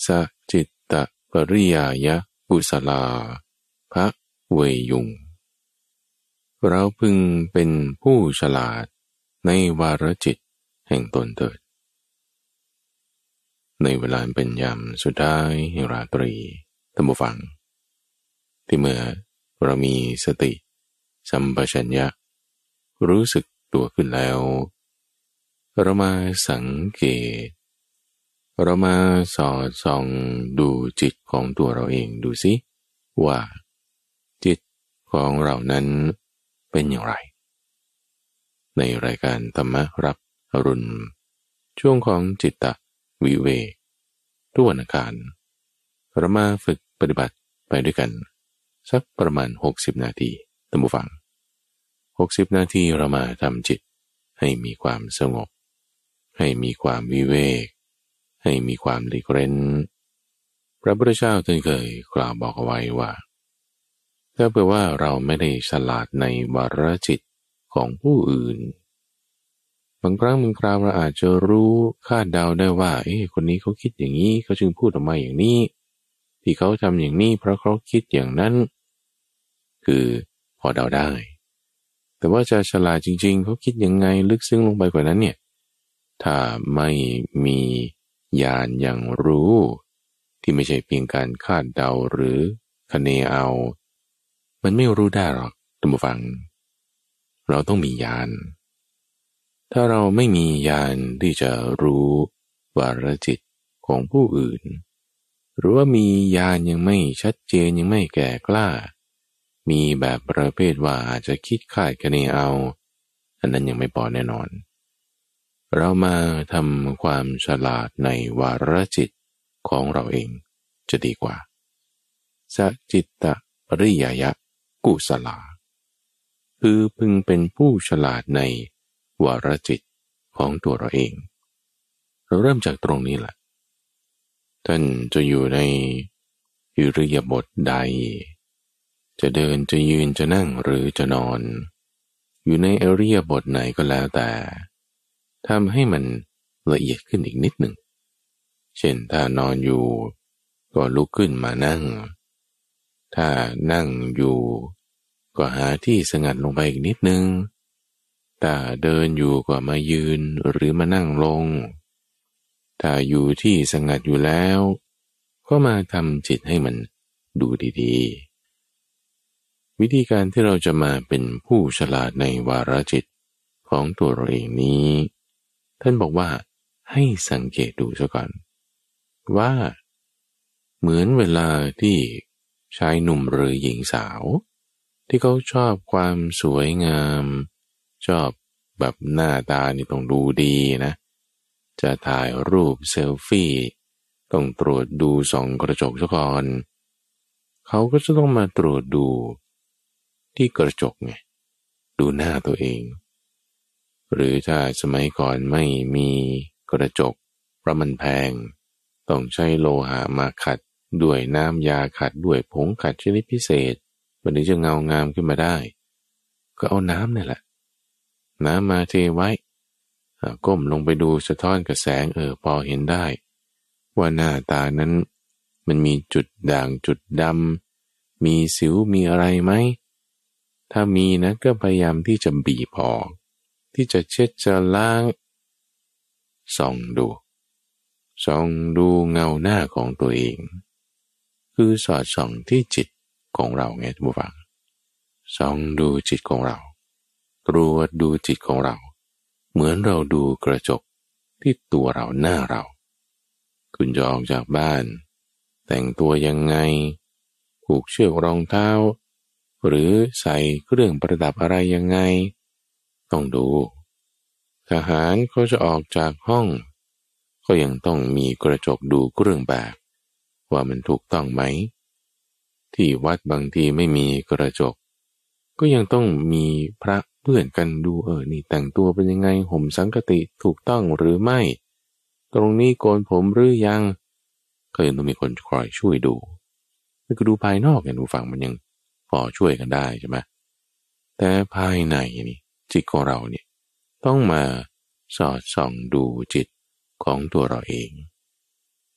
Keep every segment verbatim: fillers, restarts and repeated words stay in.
สจิตตปริยายกุศลาภะเวยุงเราพึงเป็นผู้ฉลาดในวาระจิตแห่งตนเถิดในเวลาเป็นยามสุดท้ายแห่งราตรีท่านผู้ฟังที่เมื่อเรามีสติสัมปชัญญะรู้สึกตัวขึ้นแล้วเรามาสังเกตเรามาสอดส่องดูจิตของตัวเราเองดูสิว่าจิตของเรานั้นเป็นอย่างไรในรายการธรรมรับอรุณช่วงของจิตตวิเวกทุกวันอังคารเรามาฝึกปฏิบัติไปด้วยกันสักประมาณหกสิบนาทีท่านผู้ฟังหกสิบนาทีเรามาทำจิตให้มีความสงบให้มีความวิเวกให้มีความหลีกเร้นพระพุทธเจ้าท่านเคยกล่าวบอกเอาไว้ว่าถ้าเผื่อว่าเราไม่ได้ฉลาดในวาระจิตของผู้อื่นบางครั้งบางคราวเราอาจจะรู้คาดเดาได้ว่าเอ๊ะคนนี้เขาคิดอย่างนี้เขาจึงพูดออกมาอย่างนี้ที่เขาทำอย่างนี้เพราะเขาคิดอย่างนั้นคือพอเดาได้แต่ว่าจะฉลาดจริงๆเขาคิดยังไงลึกซึ้งลงไปกว่านั้นเนี่ยถ้าไม่มีญาณอย่างรู้ที่ไม่ใช่เพียงการคาดเดาหรือคะเนเอามันไม่รู้ได้หรอกท่านผู้ฟังเราต้องมีญาณถ้าเราไม่มีญาณที่จะรู้วาระจิตของผู้อื่นหรือว่ามีญาณยังไม่ชัดเจนยังไม่แก่กล้ามีแบบประเภทว่าอาจจะคิดคาดคะเนเอาอันนั้นยังไม่พอแน่นอนเรามาทำความฉลาดในวาระจิตของเราเองจะดีกว่าสจิตตปริยายกุศลาคือพึงเป็นผู้ฉลาดในวาระจิตของตัวเราเองเราเริ่มจากตรงนี้แหละท่านจะอยู่ในอิริยาบถใดจะเดินจะยืนจะนั่งหรือจะนอนอยู่ในอิริยาบถไหนก็แล้วแต่ทำให้มันละเอียดขึ้นอีกนิดหนึ่งเช่นถ้านอนอยู่ก็ลุกขึ้นมานั่งถ้านั่งอยู่ก็หาที่สงัดลงไปอีกนิดนึงถ้าเดินอยู่ก็มายืนหรือมานั่งลงถ้าอยู่ที่สงัดอยู่แล้วก็มาทำจิตให้มันดูดีๆวิธีการที่เราจะมาเป็นผู้ฉลาดในวาระจิตของตัวเราเองนี้ท่านบอกว่าให้สังเกตดูซะก่อนว่าเหมือนเวลาที่ชายหนุ่มหรือหญิงสาวที่เขาชอบความสวยงามชอบแบบหน้าตานี่ต้องดูดีนะจะถ่ายรูปเซลฟี่ต้องตรวจดูส่องกระจกซะก่อนเขาก็จะต้องมาตรวจดูที่กระจกไงดูหน้าตัวเองหรือถ้าสมัยก่อนไม่มีกระจกเพราะมันแพงต้องใช้โลหะมาขัดด้วยน้ำยาขัดด้วยผงขัดชนิดพิเศษมันถึงจะเงางามขึ้นมาได้ก็เอาน้ำนี่แหละน้ำมาเทไว้ก้มลงไปดูสะท้อนกับแสงเออพอเห็นได้ว่าหน้าตานั้นมันมีจุดด่างจุดดำมีสิวมีอะไรไหมถ้ามีนะก็พยายามที่จะบีบออกที่จะเช็ดจะล้างส่องดูส่องดูเงาหน้าของตัวเองคือสอดส่องที่จิตของเราไงท่านผู้ฟังส่องดูจิตของเราตรวจดูจิตของเราเหมือนเราดูกระจกที่ตัวเราหน้าเราคุณจะออกจากบ้านแต่งตัวยังไงผูกเชือกรองเท้าหรือใส่เครื่องประดับอะไรยังไงต้องดูทหารเขาจะออกจากห้องก็ยังต้องมีกระจกดูเครื่องแบบว่ามันถูกต้องไหมที่วัดบางทีไม่มีกระจกก็ยังต้องมีพระเพื่อนกันดูเออนี่แต่งตัวเป็นยังไงห่มสังฆติถูกต้องหรือไม่ตรงนี้โกนผมหรือยังก็ยังต้องมีคนคอยช่วยดูนี่ก็ดูภายนอกอย่างดูฟังมันยังพอช่วยกันได้ใช่ไหมแต่ภายในนี่จิตของเราเนี่ยต้องมาสอดส่องดูจิตของตัวเราเอง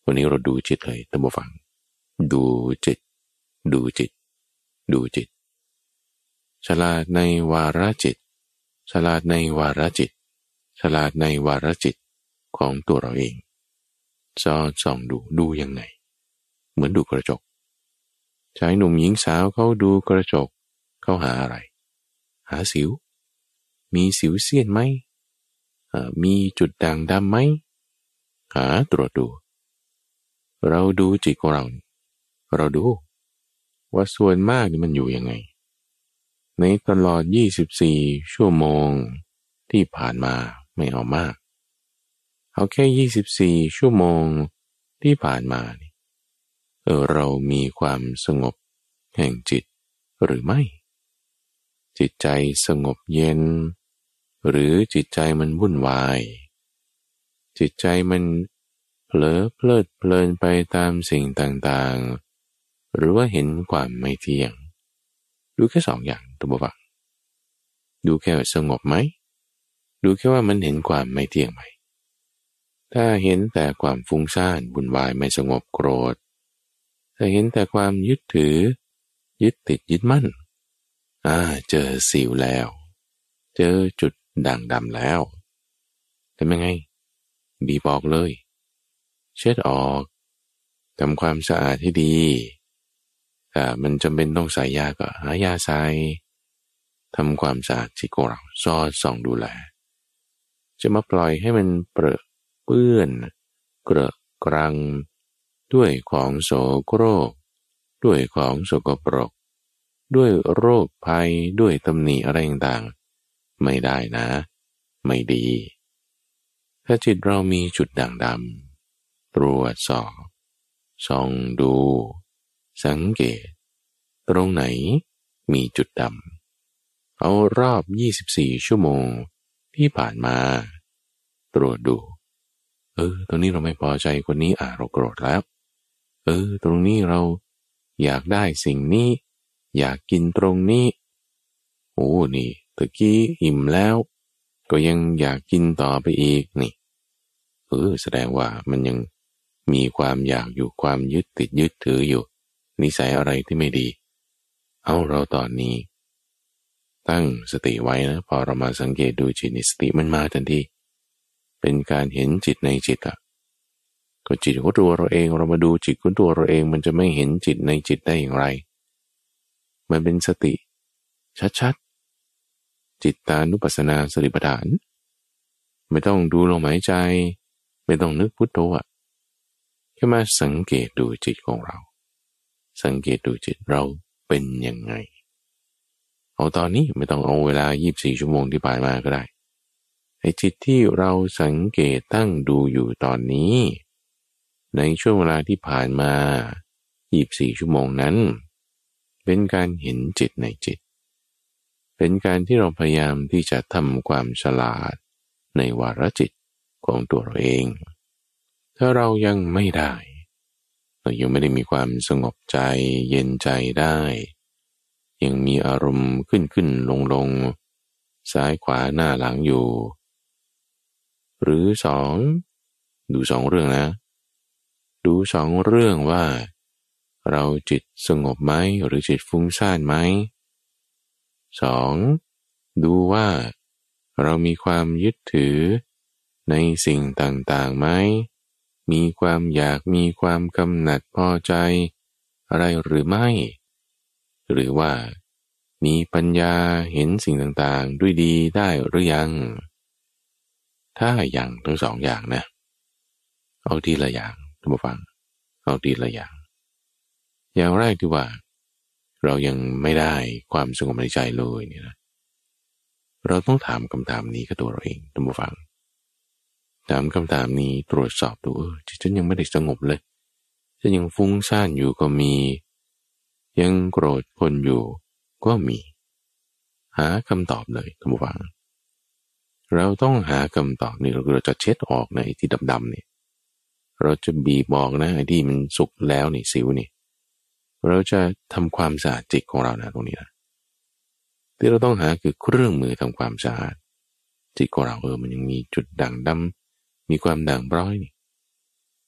วันนี้เราดูจิตเลยท่านผู้ฟังดูจิตดูจิตดูจิตฉลาดในวาระจิตฉลาดในวาระจิตฉลาดในวาระจิตของตัวเราเองจอส่องดูดูยังไงเหมือนดูกระจกชายหนุ่มหญิงสาวเขาดูกระจกเขาหาอะไรหาสิวมีสิวเสี้ยนไหมมีจุดด่างดำไหมหาตรวจดูเราดูจิตของเราเราดูว่าส่วนมากนี่มันอยู่ยังไงในตลอดยี่สิบสี่ชั่วโมงที่ผ่านมาไม่เอามากเอาแค่ยี่สิบสี่ชั่วโมงที่ผ่านมานี่เออเรามีความสงบแห่งจิตหรือไม่จิตใจสงบเย็นหรือจิตใจมันวุ่นวายจิตใจมันเผลอเพลิดเพลินไปตามสิ่งต่างๆหรือว่าเห็นความไม่เที่ยงดูแค่สองอย่างตัวบ่าวดูแค่สงบไหมดูแค่ว่ามันเห็นความไม่เที่ยงไหมถ้าเห็นแต่ความฟุ้งซ่านวุ่นวายไม่สงบโกรธถ้าเห็นแต่ความยึดถือยึดติดยึดมั่นอ่าเจอสิวแล้วเจอจุดด่างดำแล้วทำยังไงบีบออกเลยเช็ดออกทำความสะอาดให้ดีถ้ามันจำเป็นต้องใส่ยาก็หายาใส่ทำความสะอาดจิตของเราซอดส่องดูแลจะมาปล่อยให้มันเปรอะเปื้อนเกลอะกรังด้วยของโสโครกด้วยของสกปรกด้วยโรคภัยด้วยตำหนิอะไรต่างๆไม่ได้นะไม่ดีถ้าจิตเรามีจุดด่างดำตรวจสอบส่องดูสังเกตตรงไหนมีจุดดำเอารอบยี่สิบสี่ชั่วโมงที่ผ่านมาตรวจดูเออตรงนี้เราไม่พอใจคนนี้อ่ะเราโกรธแล้วเออตรงนี้เราอยากได้สิ่งนี้อยากกินตรงนี้โอ้นี่ตะกี้อิ่มแล้วก็ยังอยากกินต่อไปอีกนี่เออแสดงว่ามันยังมีความอยากอยู่ความยึดติดยึดถืออยู่นิสัยอะไรที่ไม่ดีเอาเราตอนนี้ตั้งสติไว้นะพอเรามาสังเกตดูจิตในสติมันมาทันทีเป็นการเห็นจิตในจิตอ่ะก็จิตของตัวเราเองเรามาดูจิตของตัวเราเองมันจะไม่เห็นจิตในจิตได้อย่างไรมันเป็นสติชัดๆจิตตานุปัสสนาสติปัฏฐานไม่ต้องดูลมหายใจไม่ต้องนึกพุทโธอ่ะแค่มาสังเกตดูจิตของเราสังเกตดูจิตเราเป็นยังไงเอาตอนนี้ไม่ต้องเอาเวลายี่สิบสี่ชั่วโมงที่ผ่านมาก็ได้ไอ้จิตที่เราสังเกตตั้งดูอยู่ตอนนี้ในช่วงเวลาที่ผ่านมายี่สิบสี่ชั่วโมงนั้นเป็นการเห็นจิตในจิตเป็นการที่เราพยายามที่จะทำความฉลาดในวาระจิตของตัวเราเองถ้าเรายังไม่ได้เรายังไม่ได้มีความสงบใจเย็นใจได้ยังมีอารมณ์ขึ้นขึ้นลงลงซ้ายขวาหน้าหลังอยู่หรือสองดูสองเรื่องนะดูสองเรื่องว่าเราจิตสงบไหมหรือจิตฟุ้งซ่านไหมสองดูว่าเรามีความยึดถือในสิ่งต่างๆไหมมีความอยากมีความกำหนัดพอใจอะไรหรือไม่หรือว่ามีปัญญาเห็นสิ่งต่างๆด้วยดีได้หรือยังถ้าอย่างทั้งสองอย่างนะเอาทีละอย่างท่านผู้ฟังเอาทีละอย่างอย่างแรกที่ว่าเรายังไม่ได้ความสงบในใจเลยเนี่ยนะเราต้องถามคำถามนี้กับตัวเราเองท่านผู้ฟังถามคำถามนี้ตรวจสอบดูเออฉันยังไม่ได้สงบเลยฉันยังฟุ้งซ่านอยู่ก็มียังโกรธคนอยู่ก็มีหาคำตอบเลยท่านผู้ฟังเราต้องหาคำตอบนี่เราจะเช็ดออกในะไอ้ที่ดำๆเนี่ยเราจะบีบบอกนะไอ้ที่มันสุกแล้วนี่สิวนี่เราจะทำความสะอาดจิตของเรานะตรงนี้นะที่เราต้องหาคือเครื่องมือทำความสะอาดจิตของเราเออมันยังมีจุดด่างดำมีความด่างพร้อยนี่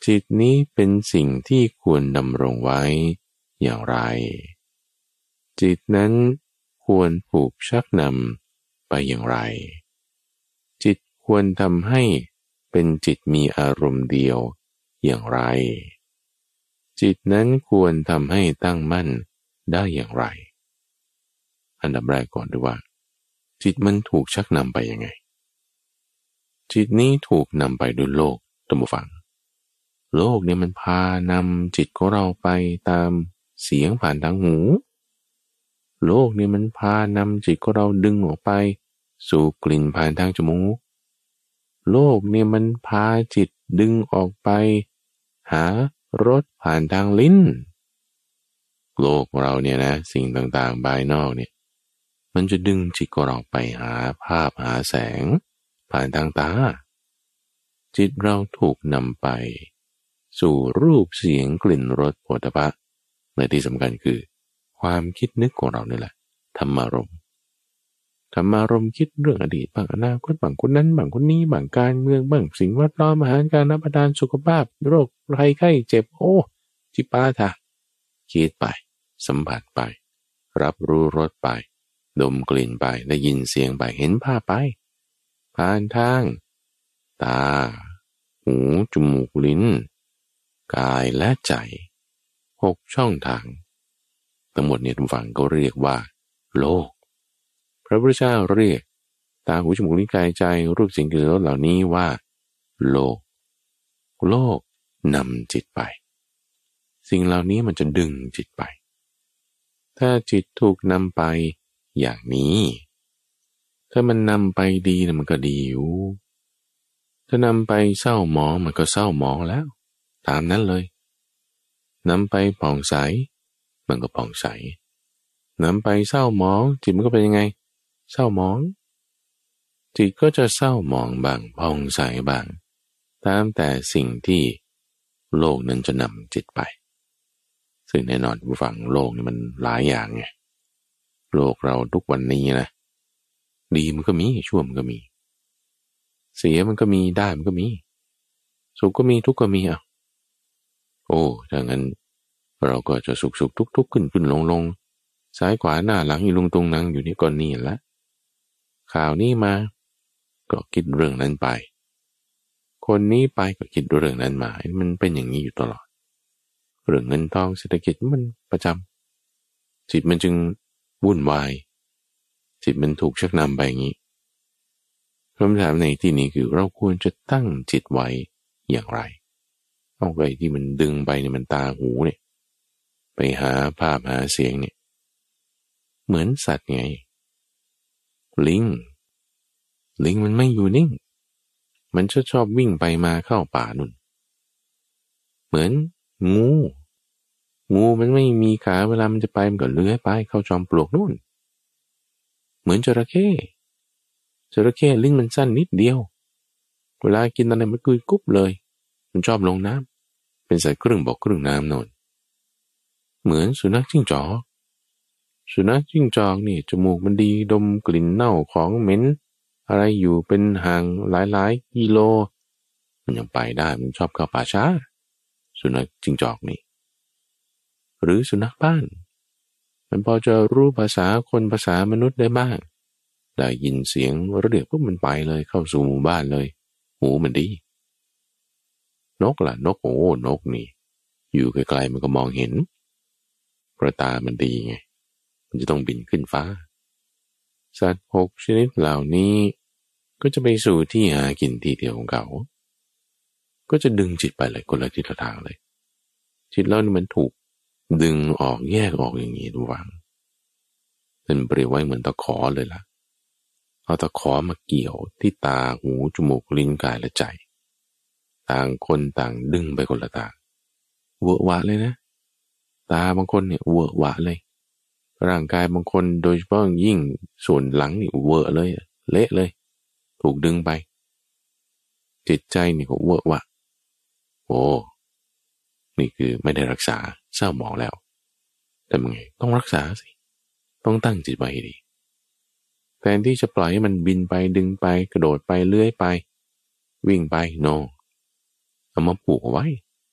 จิตนี้เป็นสิ่งที่ควรดำรงไว้อย่างไรจิตนั้นควรผูกชักนำไปอย่างไรจิตควรทำให้เป็นจิตมีอารมณ์เดียวอย่างไรจิตนั้นควรทำให้ตั้งมั่นได้อย่างไรอันดับแรกก่อนดูว่าจิตมันถูกชักนำไปยังไงจิตนี้ถูกนำไปด้วยโลกท่านผู้ฟังโลกเนี่ยมันพานำจิตของเราไปตามเสียงผ่านทางหูโลกเนี่ยมันพานำจิตของเราดึงออกไปสู่กลิ่นผ่านทางจมูกโลกเนี่ยมันพาจิตดึงออกไปหารสผ่านทางลิ้นโลกเราเนี่ยนะสิ่งต่างๆภายนอกเนี่ยมันจะดึงจิตของเราไปหาภาพหาแสงผ่านทางตาจิตเราถูกนำไปสู่รูปเสียงกลิ่นรสโผฏฐัพพะและที่สำคัญคือความคิดนึกของเรานี่แหละธรรมารมณ์ธรรมารมณ์คิดเรื่องอดีตบางอนาคตบางคนนั้นบางคนนี้บางการเมืองบางสิ่งแวดล้อมอาหารการรับประทานสุขภาพโรคภัยไข้เจ็บโอ้จิปาถะคิดไปสัมผัสไปรับรู้รสไปดมกลิ่นไปได้ยินเสียงไปเห็นภาพไปผ่านทางตาหูจมูกลิ้นกายและใจหกช่องทางทั้งหมดเนี่ยทุกฝั่งก็เรียกว่าโลกพระพุทธเจ้าเรียกตาหูจมูกลิ้นกายใจรูปเสียงกลิ่นรสเหล่านี้ว่าโลกโลกนำจิตไปสิ่งเหล่านี้มันจะดึงจิตไปถ้าจิตถูกนำไปอย่างนี้ถ้ามันนำไปดีนะมันก็ดีอยู่ถ้านำไปเศร้าหมองมันก็เศร้าหมองแล้วตามนั้นเลยนำไปผ่องใสมันก็ผ่องใสนำไปเศร้าหมองจิตมันก็เป็นยังไงเศร้าหมองจิตก็จะเศร้าหมองบ้างผ่องใสบ้างตามแต่สิ่งที่โลกนั้นจะนำจิตไปซึ่งแน่นอนผู้ฟังโลกนี่มันหลายอย่างไงโลกเราทุกวันนี้นะดีมันก็มีชั่วมันก็มีเสียมันก็มีได้มันก็มีสุขก็มีทุกข์ก็มีอ่ะโอ้ถ้างั้นเราก็จะสุขสุขทุกทุกขึ้นขึ้นลงลงซ้ายขวาหน้าหลังอีลุงตุงนังอยู่นี่ก่อนนี่แหละข่าวนี้มาก็คิดเรื่องนั้นไปคนนี้ไปก็คิดเรื่องนั้นมามันเป็นอย่างนี้อยู่ตลอดเรื่องเงินทองเศรษฐกิจมันประจำจิตมันจึงวุ่นวายจิตมันถูกชักนำไปอย่างนี้คำถามในที่นี้คือเราควรจะตั้งจิตไว้อย่างไรเอาไปที่มันดึงไปเนี่ยมันตาหูเนี่ยไปหาภาพหาเสียงเนี่ยเหมือนสัตว์ไงลิงลิงมันไม่อยู่นิ่งมันชอบชอบวิ่งไปมาเข้าป่านุ่นเหมือนงูงูมันไม่มีขาเวลามันจะไปมันก็เลื้อยไปเข้าจอมปลวกนู่นเหมือนจระเข้จระเข้ลิ้นมันสั้นนิดเดียวเวลากินอะไรมันกุยกุ๊บเลยมันชอบลงน้ำเป็นสายครึ่งบกครึ่งน้ำโน่นเหมือนสุนัขจิ้งจอกสุนัขจิ้งจอกนี่จมูกมันดีดมกลิ่นเน่าของเหม็นอะไรอยู่เป็นห่างหลายๆกิโลมันยังไปได้มันชอบเข้าป่าช้าสุนัขจิ้งจอกนี่หรือสุนัขบ้านมันพอจะรู้ภาษาคนภาษามนุษย์ได้บ้างได้ยินเสียงเรียกปุ๊บมันไปเลยเข้าสู่หมู่บ้านเลยหูมันดีนกล่ะนกโอ้นกนี่อยู่ไกลๆมันก็มองเห็นเพราะตามันดีไงมันจะต้องบินขึ้นฟ้าสัตว์หกชนิดเหล่านี้ก็จะไปสู่ที่หากินที่เดียวของเขาก็จะดึงจิตไปเลยคนละทิศทางเลยจิตเรานี่มันถูกดึงออกแยกออกอย่างนี้ทุกวันเป็นเปรียบไว้เหมือนตะขอเลยล่ะเอาตะขอมาเกี่ยวที่ตาหูจมูกลิ้นกายและใจต่างคนต่างดึงไปคนละทางเวอะหวะเลยนะตาบางคนเนี่ยเวอะหวะเลยร่างกายบางคนโดยเฉพาะยิ่งส่วนหลังนี่เวอะเลยเละเลยถูกดึงไปจิตใจนี่ก็เวอะหวะโอ้นี่คือไม่ได้รักษาเศร้าหมองแล้วแต่ยังไงต้องรักษาสิต้องตั้งจิตไว้ให้ดีแทนที่จะปล่อยให้มันบินไปดึงไปกระโดดไปเลื้อยไปวิ่งไปโนเอามาผูกเอาไว้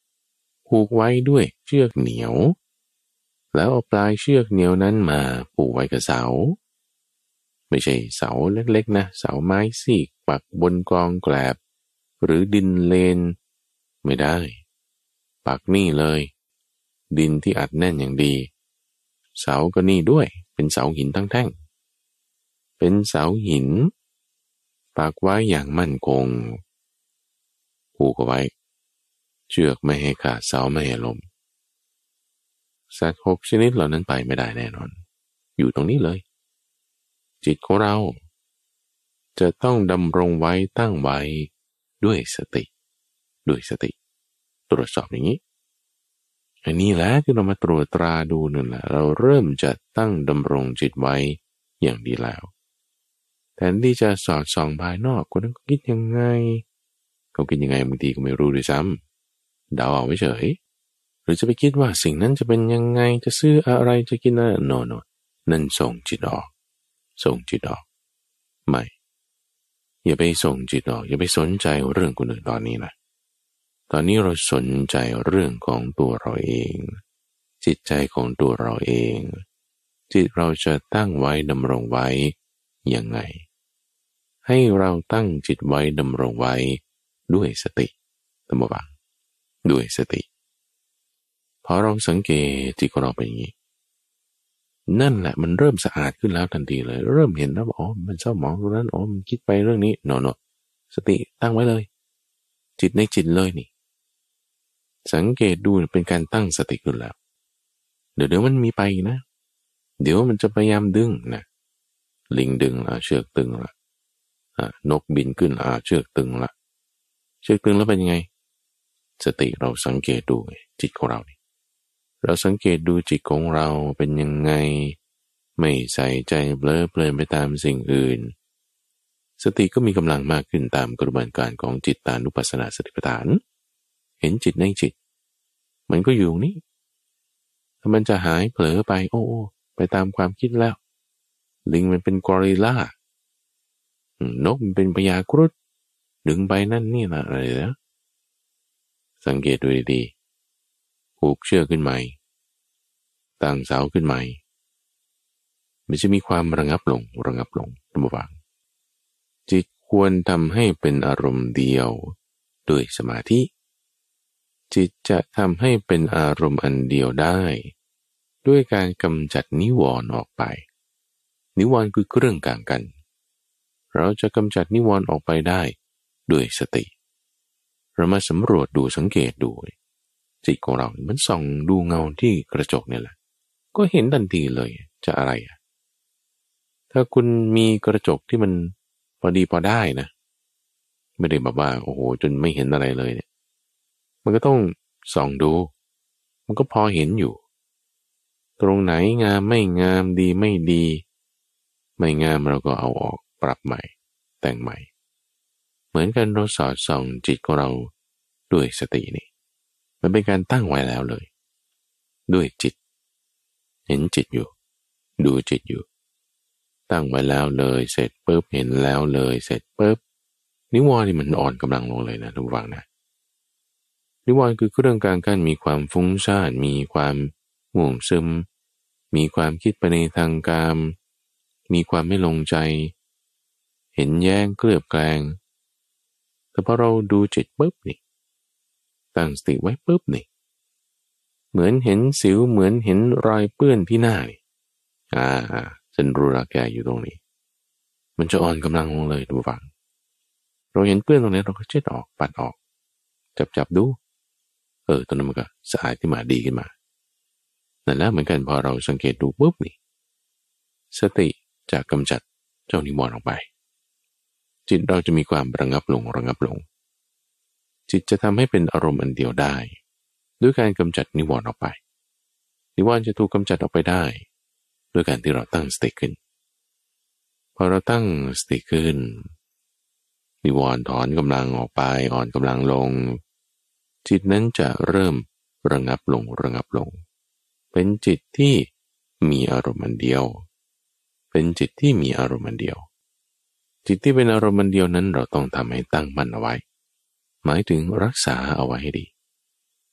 ผูกไว้ด้วยเชือกเหนียวแล้วเอาปลายเชือกเหนียวนั้นมาผูกไว้กับเสาไม่ใช่เสาเล็กๆนะเสาไม้สีกปักบนกองแกลบหรือดินเลนไม่ได้ปักนี่เลยดินที่อัดแน่นอย่างดีเสาก็นี่ด้วยเป็นเสาหินทั้งแท่งเป็นเสาหินปักไว้อย่างมั่นคงผูกเอาไว้เชือกไม่ให้ขาดเสาไม่ให้ล้มสัตว์หกชนิดเหล่านั้นไปไม่ได้แน่นอนอยู่ตรงนี้เลยจิตของเราจะต้องดำรงไว้ตั้งไว้ด้วยสติด้วยสติตรวจสอบอย่างนี้อันนี้แหละที่เรามาตรวจตราดูนั่นแหละเราเริ่มจะตั้งดำรงจิตไว้อย่างดีแล้วแทนที่จะสอดส่องภายนอกคนนั้นก็คิดยังไงเขาคิดยังไงบางทีก็ไม่รู้ด้วยซ้ำเดาเอาไว้เฉยหรือจะไปคิดว่าสิ่งนั้นจะเป็นยังไงจะซื้ออะไรจะกินอะไรโนโนนั่นส่งจิตออกส่งจิตออกไม่อย่าไปส่งจิตออกอย่าไปสนใจเรื่องคนอื่นตอนนี้นะตอนนี้เราสนใจเรื่องของตัวเราเองจิตใจของตัวเราเองจิตเราจะตั้งไว้ดำรงไว้ยังไงให้เราตั้งจิตไว้ดำรงไว้ด้วยสติตั้งบ่าด้วยสติพอเราสังเกตจิตของเราเป็นอย่างนี้นั่นแหละมันเริ่มสะอาดขึ้นแล้วทันทีเลยเริ่มเห็นแล้วอ๋อมันเศร้าหมองตรงนั้นอ๋อมันคิดไปเรื่องนี้โนโนสติตั้งไว้เลยจิตในจิตเลยนี่สังเกตดูเป็นการตั้งสติขึ้นแล้วเดี๋ยวเดี๋ยวมันมีไปนะเดี๋ยวมันจะพยายามดึงนะลิงดึงละเชือกตึงละนกบินขึ้นละเชือกตึงละเชือกตึงแล้วเป็นยังไงสติเราสังเกตดูจิตของเรานี่เราสังเกตดูจิตของเราเป็นยังไงไม่ใส่ใจเบลอเพลินไปตามสิ่งอื่นสติก็มีกำลังมากขึ้นตามกระบวนการของจิตตานุปัสสนาสติปัฏฐานเห็นจิตในจิตมันก็อยู่นี่ถ้ามันจะหายเผลอไปโอ้ไปตามความคิดแล้วลิงมันเป็นกอริลลานกมันเป็นพญากรุฑดึงไปนั่นนี่นะอะไรนะสังเกตดูดีๆผูกเชือกขึ้นใหม่ตั้งเสาขึ้นใหม่มันจะมีความระงับลงระงับลงระวังจิตควรทำให้เป็นอารมณ์เดียวด้วยสมาธิจิตจะทำให้เป็นอารมณ์อันเดียวได้ด้วยการกำจัดนิวรณ์ออกไปนิวรณ์คือเครื่องกลางกันเราจะกำจัดนิวรณ์ออกไปได้ด้วยสติเรามาสำรวจดูสังเกตดูจิตของเรามันส่องดูเงาที่กระจกเนี่ยแหละก็เห็นทันทีเลยจะอะไรอ่ะถ้าคุณมีกระจกที่มันพอดีพอได้นะไม่ได้แบบว่าโอ้โหจนไม่เห็นอะไรเลยเนี่ยมันก็ต้องส่องดูมันก็พอเห็นอยู่ตรงไหนงามไม่งามดีไม่ดีไม่งามเราก็เอาออกปรับใหม่แต่งใหม่เหมือนกันเราสอดส่องจิตของเราด้วยสตินี่มันเป็นการตั้งไว้แล้วเลยด้วยจิตเห็นจิตอยู่ดูจิตอยู่ตั้งไว้แล้วเลยเสร็จปุ๊บเห็นแล้วเลยเสร็จปุ๊บนิวรณ์นี่มันอ่อนกำลังลงเลยนะทุกฝั่งนะนิวรณ์คือเรื่องการกั้นมีความฟุ้งซ่านมีความง่วงซึมมีความคิดไปในทางกามมีความไม่ลงใจเห็นแย้งเคลือบแคลงแต่พอเราดูจิตปุ๊บนี่ตั้งสติไว้ปุ๊บนี่เหมือนเห็นสิวเหมือนเห็นรอยเปื้อนที่หน้านี่อ่าฉันรู้ละแกอยู่ตรงนี้มันจะอ่อนกำลังลงเลยทุกฝั่งเราเห็นเปื้อนตรงนี้เราก็เช็ดออกปัดออกจับจับดูเออตอนนั้นมันก็สะอาดขึ้นมาดีขึ้นมานั่นแหละเหมือนกันพอเราสังเกตดูปุ๊บนี่สติจะกำจัดเจ้านิวรณ์ออกไปจิตเราจะมีความระงับลงระงับลงจิตจะทำให้เป็นอารมณ์อันเดียวได้ด้วยการกำจัดนิวรณ์ออกไปนิวรณ์จะถูกกำจัดออกไปได้ด้วยการที่เราตั้งสติขึ้นพอเราตั้งสติขึ้นนิวรณ์ถอนกำลังออกไปอ่อนกำลังลงจิตนั้นจะเริ่มระงับลงระงับลงเป็นจิตที่มีอารมณ์อันเดียวเป็นจิตที่มีอารมณ์อันเดียวจิตที่เป็นอารมณ์อันเดียวนั้นเราต้องทำให้ตั้งมั่นเอาไว้หมายถึงรักษาเอาไว้ให้ดี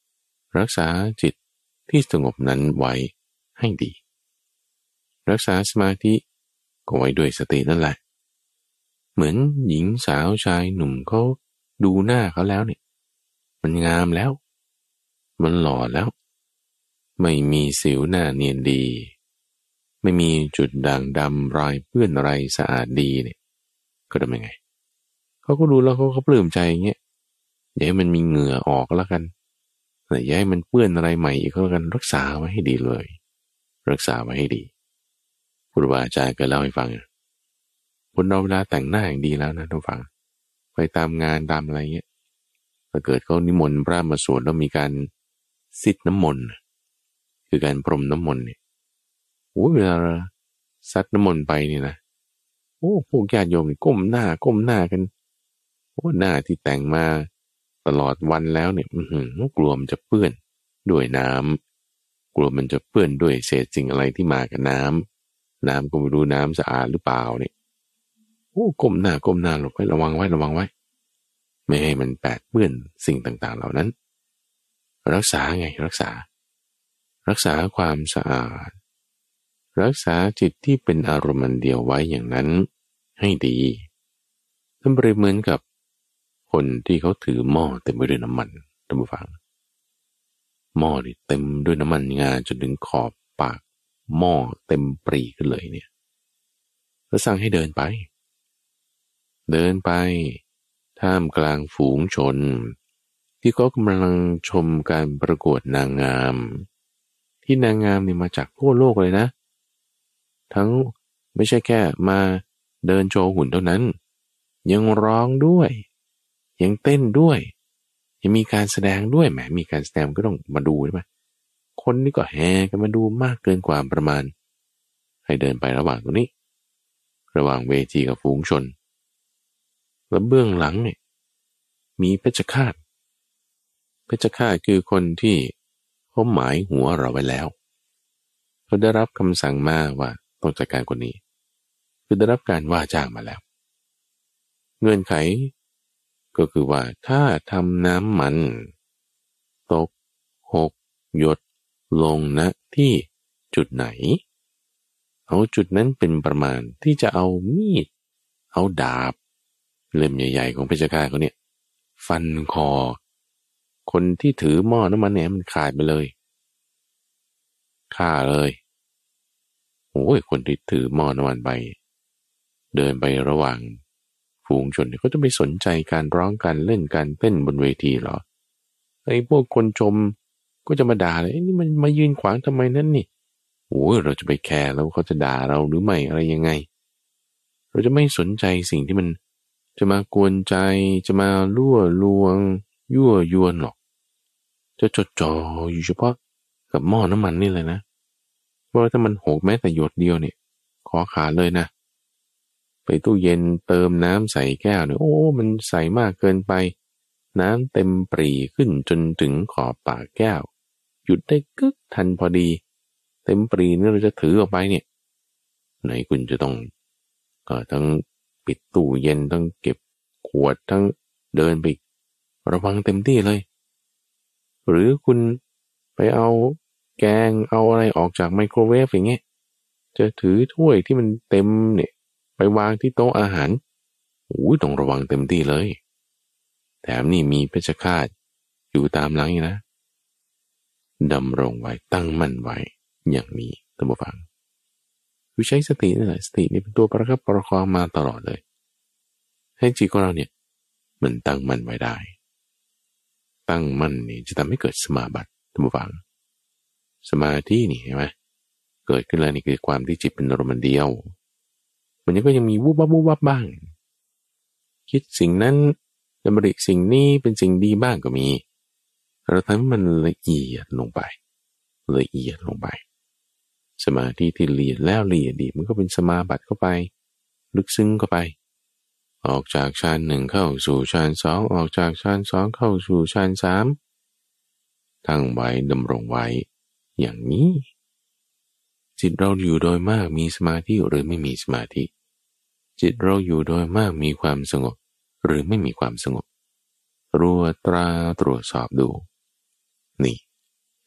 รักษาจิตที่สงบนั้นไว้ให้ดีรักษาสมาธิก็ไว้ด้วยสตินั่นแหละเหมือนหญิงสาวชายหนุ่มเขาดูหน้าเขาแล้วเนี่ยมันงามแล้วมันหล่อแล้วไม่มีสิวหน้าเนียนดีไม่มีจุดด่างดำรอยเปื้อนอะไรสะอาดดีเนี่ยก็ทำยังไงเขาก็ดูแล้วเขาก็ปลื้มใจอย่างเงี้ยอย่าให้มันมีเหงื่อออกแล้วกันอย่าให้มันเปื้อนอะไรใหม่อีกแล้วกันรักษาไว้ให้ดีเลยรักษาไว้ให้ดีครูบาอาจารย์ก็เล่าให้ฟังคนเราเวลาแต่งหน้าอย่างดีแล้วนะทุกฟังไปตามงานตามอะไรเงี้ยถ้าเกิดเขานิมนต์พระมาสวดแล้วมีการซิดน้ำมนต์คือการพรมน้ำมนต์เนี่ยโอ้เวลาซัดน้ำมนต์ไปนี่นะโอ้พวกญาติโยมนี่ก้มหน้าก้มหน้ากันโอ้หน้าที่แต่งมาตลอดวันแล้วเนี่ยอือกลัวมันจะเปื้อนด้วยน้ำกลัวมันจะเปื้อนด้วยเศษสิ่งอะไรที่มากับน้ำน้ำก็ไม่รู้น้ำสะอาดหรือเปล่าเนี่ยโอ้ก้มหน้าก้มหน้าหลบไว้ระวังไว้ระวังไว้ไม่ให้มันแปดเปื้อนสิ่งต่างๆเหล่านั้นรักษาไงรักษารักษาความสะอาดรักษาจิตที่เป็นอารมณ์เดียวไว้อย่างนั้นให้ดีท่านเปรียบเหมือนกับคนที่เขาถือหม้อเต็มไปด้วยน้ำมันท่านผู้ฟังหม้อนี่เต็มด้วยน้ำมันงาจนถึงขอบปากหม้อเต็มปรีขึ้นเลยเนี่ยแล้วสั่งให้เดินไปเดินไปท่ามกลางฝูงชนที่เขากำลังชมการประกวดนางงามที่นางงามนี่มาจากทั่วโลกเลยนะทั้งไม่ใช่แค่มาเดินโชว์หุ่นเท่านั้นยังร้องด้วยยังเต้นด้วยยังมีการแสดงด้วยแหมมีการแสดงก็ต้องมาดูใช่ไหมคนนี่ก็แห่กันมาดูมากเกินกว่าประมาณให้เดินไประหว่างตรงนี้ระหว่างเวทีกับฝูงชนและเบื้องหลังเนี่ยมีเพชฌฆาตเพชฌฆาตคือคนที่เขาหมายหัวเราไว้แล้วเขาได้รับคำสั่งมาว่าต้องจัดการคนนี้คือได้รับการว่าจ้างมาแล้วเงื่อนไขก็คือว่าถ้าทำน้ำมันตกหกหยดลงณที่จุดไหนเอาจุดนั้นเป็นประมาณที่จะเอามีดเอาดาบเล่มใหญ่ๆของเพชฌฆาตเขาเนี่ยฟันคอคนที่ถือหม้อน้ำมันเนี่ยมันขาดไปเลยฆ่าเลยโอ้ยคนที่ถือหม้อน้ำมันไปเดินไประหว่างฝูงชนเขาจะไปสนใจการร้องการเล่นการเต้นบนเวทีหรอไอ้พวกคนชมก็จะมาด่าเลยนี่มันมายืนขวางทำไมนั่นนี่โอ้ยเราจะไปแคร์แล้วเขาจะด่าเราหรือไม่อะไรยังไงเราจะไม่สนใจสิ่งที่มันจะมากวนใจจะมาล่วลวงยั่วยวนหรอกจะจดจ่ออยู่เฉพาะกับหม้อน้ำมันนี่เลยนะเพราะถ้ามันหกแม้แต่หยดเดียวเนี่ยขอขาดเลยนะไปตู้เย็นเติมน้ำใส่แก้วเนี่ยโอ้มันใส่มากเกินไปน้ำเต็มปรีขึ้นจนถึงขอบปากแก้วหยุดได้กึกทันพอดีเต็มปรีนี่เราจะถือออกไปเนี่ยไหนคุณจะต้องก็ทั้งปิดตู้เย็นทั้งเก็บขวดทั้งเดินไประวังเต็มที่เลยหรือคุณไปเอาแกงเอาอะไรออกจากไมโครเวฟอย่างเงี้ยจะถือถ้วยที่มันเต็มเนี่ยไปวางที่โต๊ะอาหารโอ้ยต้องระวังเต็มที่เลยแถมนี่มีเพชฌฆาตอยู่ตามหลังอีกนะดำรงไว้ตั้งมั่นไว้อย่างนี้ท่านผู้ฟังคือใช้สตินี่แหละสตินี่เป็นตัวประคับประคองมาตลอดเลยให้จิตของเราเนี่ยมันตั้งมั่นไว้ได้ตั้งมั่นนี่จะทำให้เกิดสมาบัติท่านผู้ฟังสมาธินี่เห็นไหมเกิดขึ้นแล้วนี่คือความที่จิตเป็นอารมณ์เดียวมันก็ยังมีวุบวับวุบวับบ้างคิดสิ่งนั้นดำริสิ่งนี้เป็นสิ่งดีบ้างก็มีเราทำให้มันละเอียดลงไปละเอียดลงไปสมาธิที่ละเอียดแล้วละเอียดดีมันก็เป็นสมาบัติเข้าไปลึกซึ้งเข้าไปออกจากฌานหนึ่งเข้าสู่ฌานสองออกจากฌานสองเข้าสู่ฌานสามตั้งไว้ดำรงไว้อย่างนี้จิตเราอยู่โดยมากมีสมาธิหรือไม่มีสมาธิจิตเราอยู่โดยมากมีความสงบหรือไม่มีความสงบรัวตราตรวจสอบดูนี่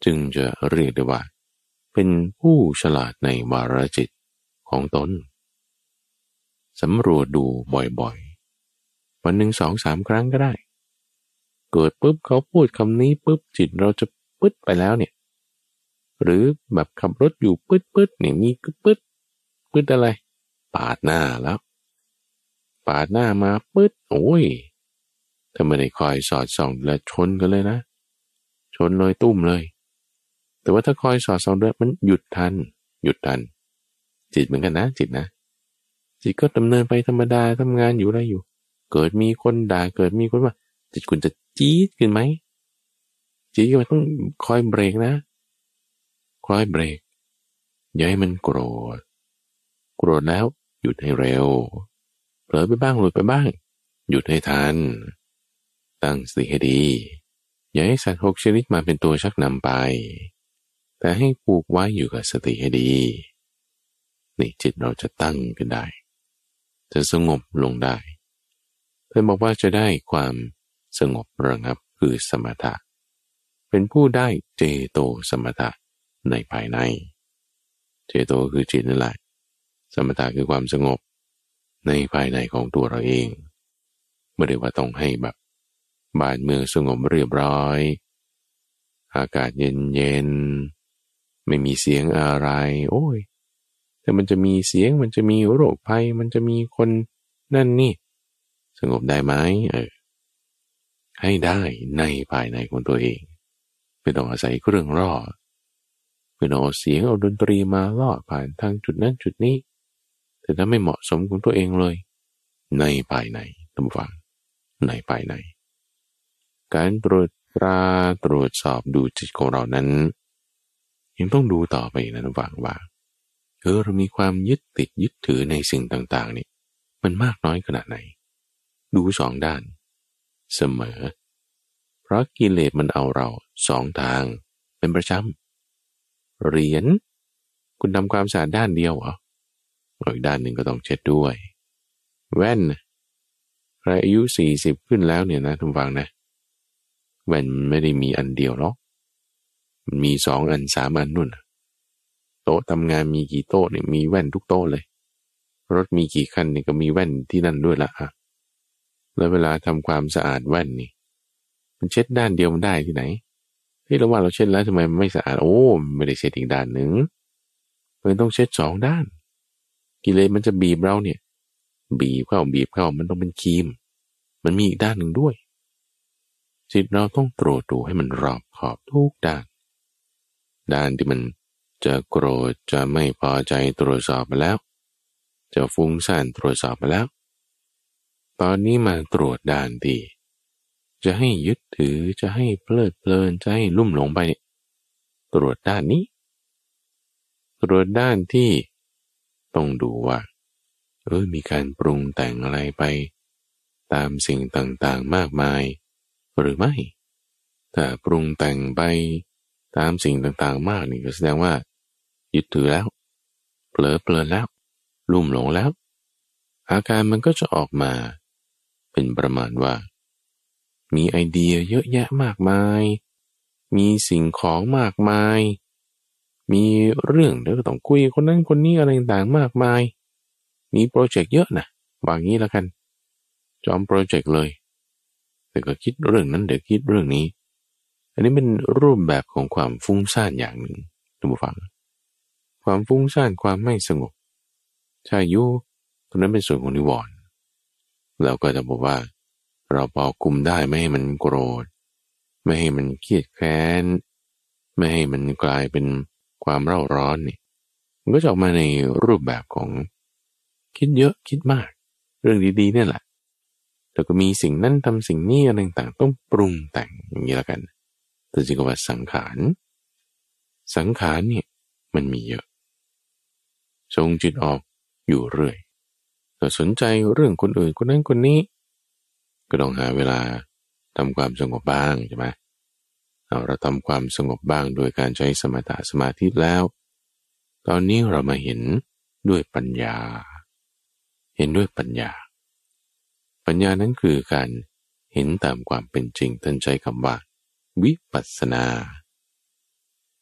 จึงจะเรียกได้ว่าเป็นผู้ฉลาดในวาระจิตของตนสำรวจดูบ่อยๆวันหนึ่งสองสามครั้งก็ได้เกิดปุ๊บเขาพูดคำนี้ปุ๊บจิตเราจะปึ๊ดไปแล้วเนี่ยหรือแบบขับรถอยู่ปึ๊ดปึ๊ดเนี่ยมีปึ๊ดปึ๊ดอะไรปาดหน้าแล้วปาดหน้ามาปึ๊ดโอ้ยถ้าไม่ได้คอยสอดส่องและชนกันเลยนะชนเลยตุ้มเลยแต่ว่าถ้าคอยสอดส่องด้วยมันหยุดทันหยุดทันจิตเหมือนกันนะจิตนะจิตก็ดำเนินไปธรรมดาทำงานอยู่อะไรอยู่เกิดมีคนด่าเกิดมีคนว่าจิตคุณจะจี๊ดขึ้นไหมจี๊ดก็ต้องคอยเบรกนะคอยเบรกอย่าให้มันโกรธโกรธแล้วหยุดให้เร็วเผลอไปบ้างหลุดไปบ้างหยุดให้ทันตั้งสติให้ดีอย่าให้สัตว์หกชนิดมาเป็นตัวชักนำไปแต่ให้ผูกไว้อยู่กับสติให้ดีนี่จิตเราจะตั้งขึ้นได้จะสงบลงได้เพื่อนบอกว่าจะได้ความสงบระงับคือสมถะเป็นผู้ได้เจโตสมถะในภายในเจโตคือจิตนั่นแหละสมถะคือความสงบในภายในของตัวเราเองไม่ได้ว่าต้องให้แบบบ้านเมืองสงบเรียบร้อยอากาศเย็นๆไม่มีเสียงอะไรโอ้ยแต่มันจะมีเสียงมันจะมีโรคภัยมันจะมีคนนั่นนี่สงบได้ไหมเออให้ได้ในภายในของตัวเองไม่ต้องอาศัยเครื่องล่อไม่ต้องเอาเสียงเอาดนตรีมาล่อผ่านทางจุดนั้นจุดนี้แต่ถ้าไม่เหมาะสมของตัวเองเลยในภายในตามฟังในภายในการตรวจตราตรวจสอบดูจิตของเรานั้นยังต้องดูต่อไปนะทุกฝั่งว่าเออเรามีความยึดติดยึดถือในสิ่งต่างๆนี่มันมากน้อยขนาดไหนดูสองด้านเสมอเพราะกิเลสมันเอาเราสองทางเป็นประจำเหรียญคุณทำความสะอาดด้านเดียวเหรออีกด้านหนึ่งก็ต้องเช็ดด้วยแว่นใครอายุสี่สิบขึ้นแล้วเนี่ยนะทุกฝั่งนะแว่นไม่ได้มีอันเดียวหรอกมันมีสองอันสามอันนู่นโต๊ะทำงานมีกี่โต๊ะเนี่ยมีแว่นทุกโต๊ะเลยรถมีกี่คันเนี่ยก็มีแว่นที่นั่นด้วยละอ่ะแล้วเวลาทำความสะอาดแว่นนี่มันเช็ดด้านเดียวมันได้ที่ไหนที่เราว่าเราเช็ดแล้วทำไมมันไม่สะอาดโอ้ไม่ได้เช็ดอีกด้านหนึ่งมันต้องเช็ดสองด้านกิเลสมันจะบีบเราเนี่ยบีบเข้าบีบเข้ามันต้องเป็นครีมมันมีอีกด้านหนึ่งด้วยจิตเราต้องตรวจดูให้มันรอบขอบทุกด้านด้านที่มันจะโกรธจะไม่พอใจตรวจสอบมาแล้วจะฟุ้งซ่านตรวจสอบมาแล้วตอนนี้มาตรวจด้านที่จะให้ยึดถือจะให้เพลิดเพลินจะให้ลุ่มหลงไปเนี่ยตรวจด้านนี้ตรวจด้านที่ต้องดูว่าเออมีการปรุงแต่งอะไรไปตามสิ่งต่างๆมากมายหรือไม่ถ้าปรุงแต่งไปตามสิ่งต่างๆมากนี่ก็แสดงว่ายึดถือแล้วเผลอเพลินแล้วลุ่มหลงแล้วอาการมันก็จะออกมาเป็นประมาณว่ามีไอเดียเยอะแยะมากมายมีสิ่งของมากมายมีเรื่องเดี๋ยวก็ต้องคุยคนนั้นคนนี้อะไรต่างๆมากมายมีโปรเจกต์เยอะนะวางงี้แล้วกันจอมโปรเจกต์เลยแต่ก็คิดเรื่องนั้นเดี๋ยวคิดเรื่องนี้อันนี้เป็นรูปแบบของความฟุ้งซ่านอย่างหนึ่งท่านผู้ฟังความฟุ้งซ่านความไม่สงบใช่ยุตรงนั้นเป็นส่วนของนิวรณ์เราก็จะบอกว่าเราพอคุมได้ไม่ให้มันโกรธไม่ให้มันเครียดแค้นไม่ให้มันกลายเป็นความเร่าร้อนนี่มันก็จะออกมาในรูปแบบของคิดเยอะคิดมากเรื่องดีๆเนี่ยแหละแต่ก็มีสิ่งนั้นทำสิ่งนี้อะไรต่างๆต้องปรุงแต่งอย่างนี้ละกันแต่จริงๆว่าสังขารสังขารเนี่ยมันมีเยอะทรงจิตออกอยู่เรื่อยแต่สนใจเรื่องคนอื่นคนนั้นคนนี้ก็ต้องหาเวลาทำความสงบบ้างใช่ไหมเอาเราทำความสงบบ้างโดยการใช้สมถะสมาธิแล้วตอนนี้เรามาเห็นด้วยปัญญาเห็นด้วยปัญญาปัญญานั้นคือการเห็นตามความเป็นจริงท่านใช้คำว่าวิปัสสนา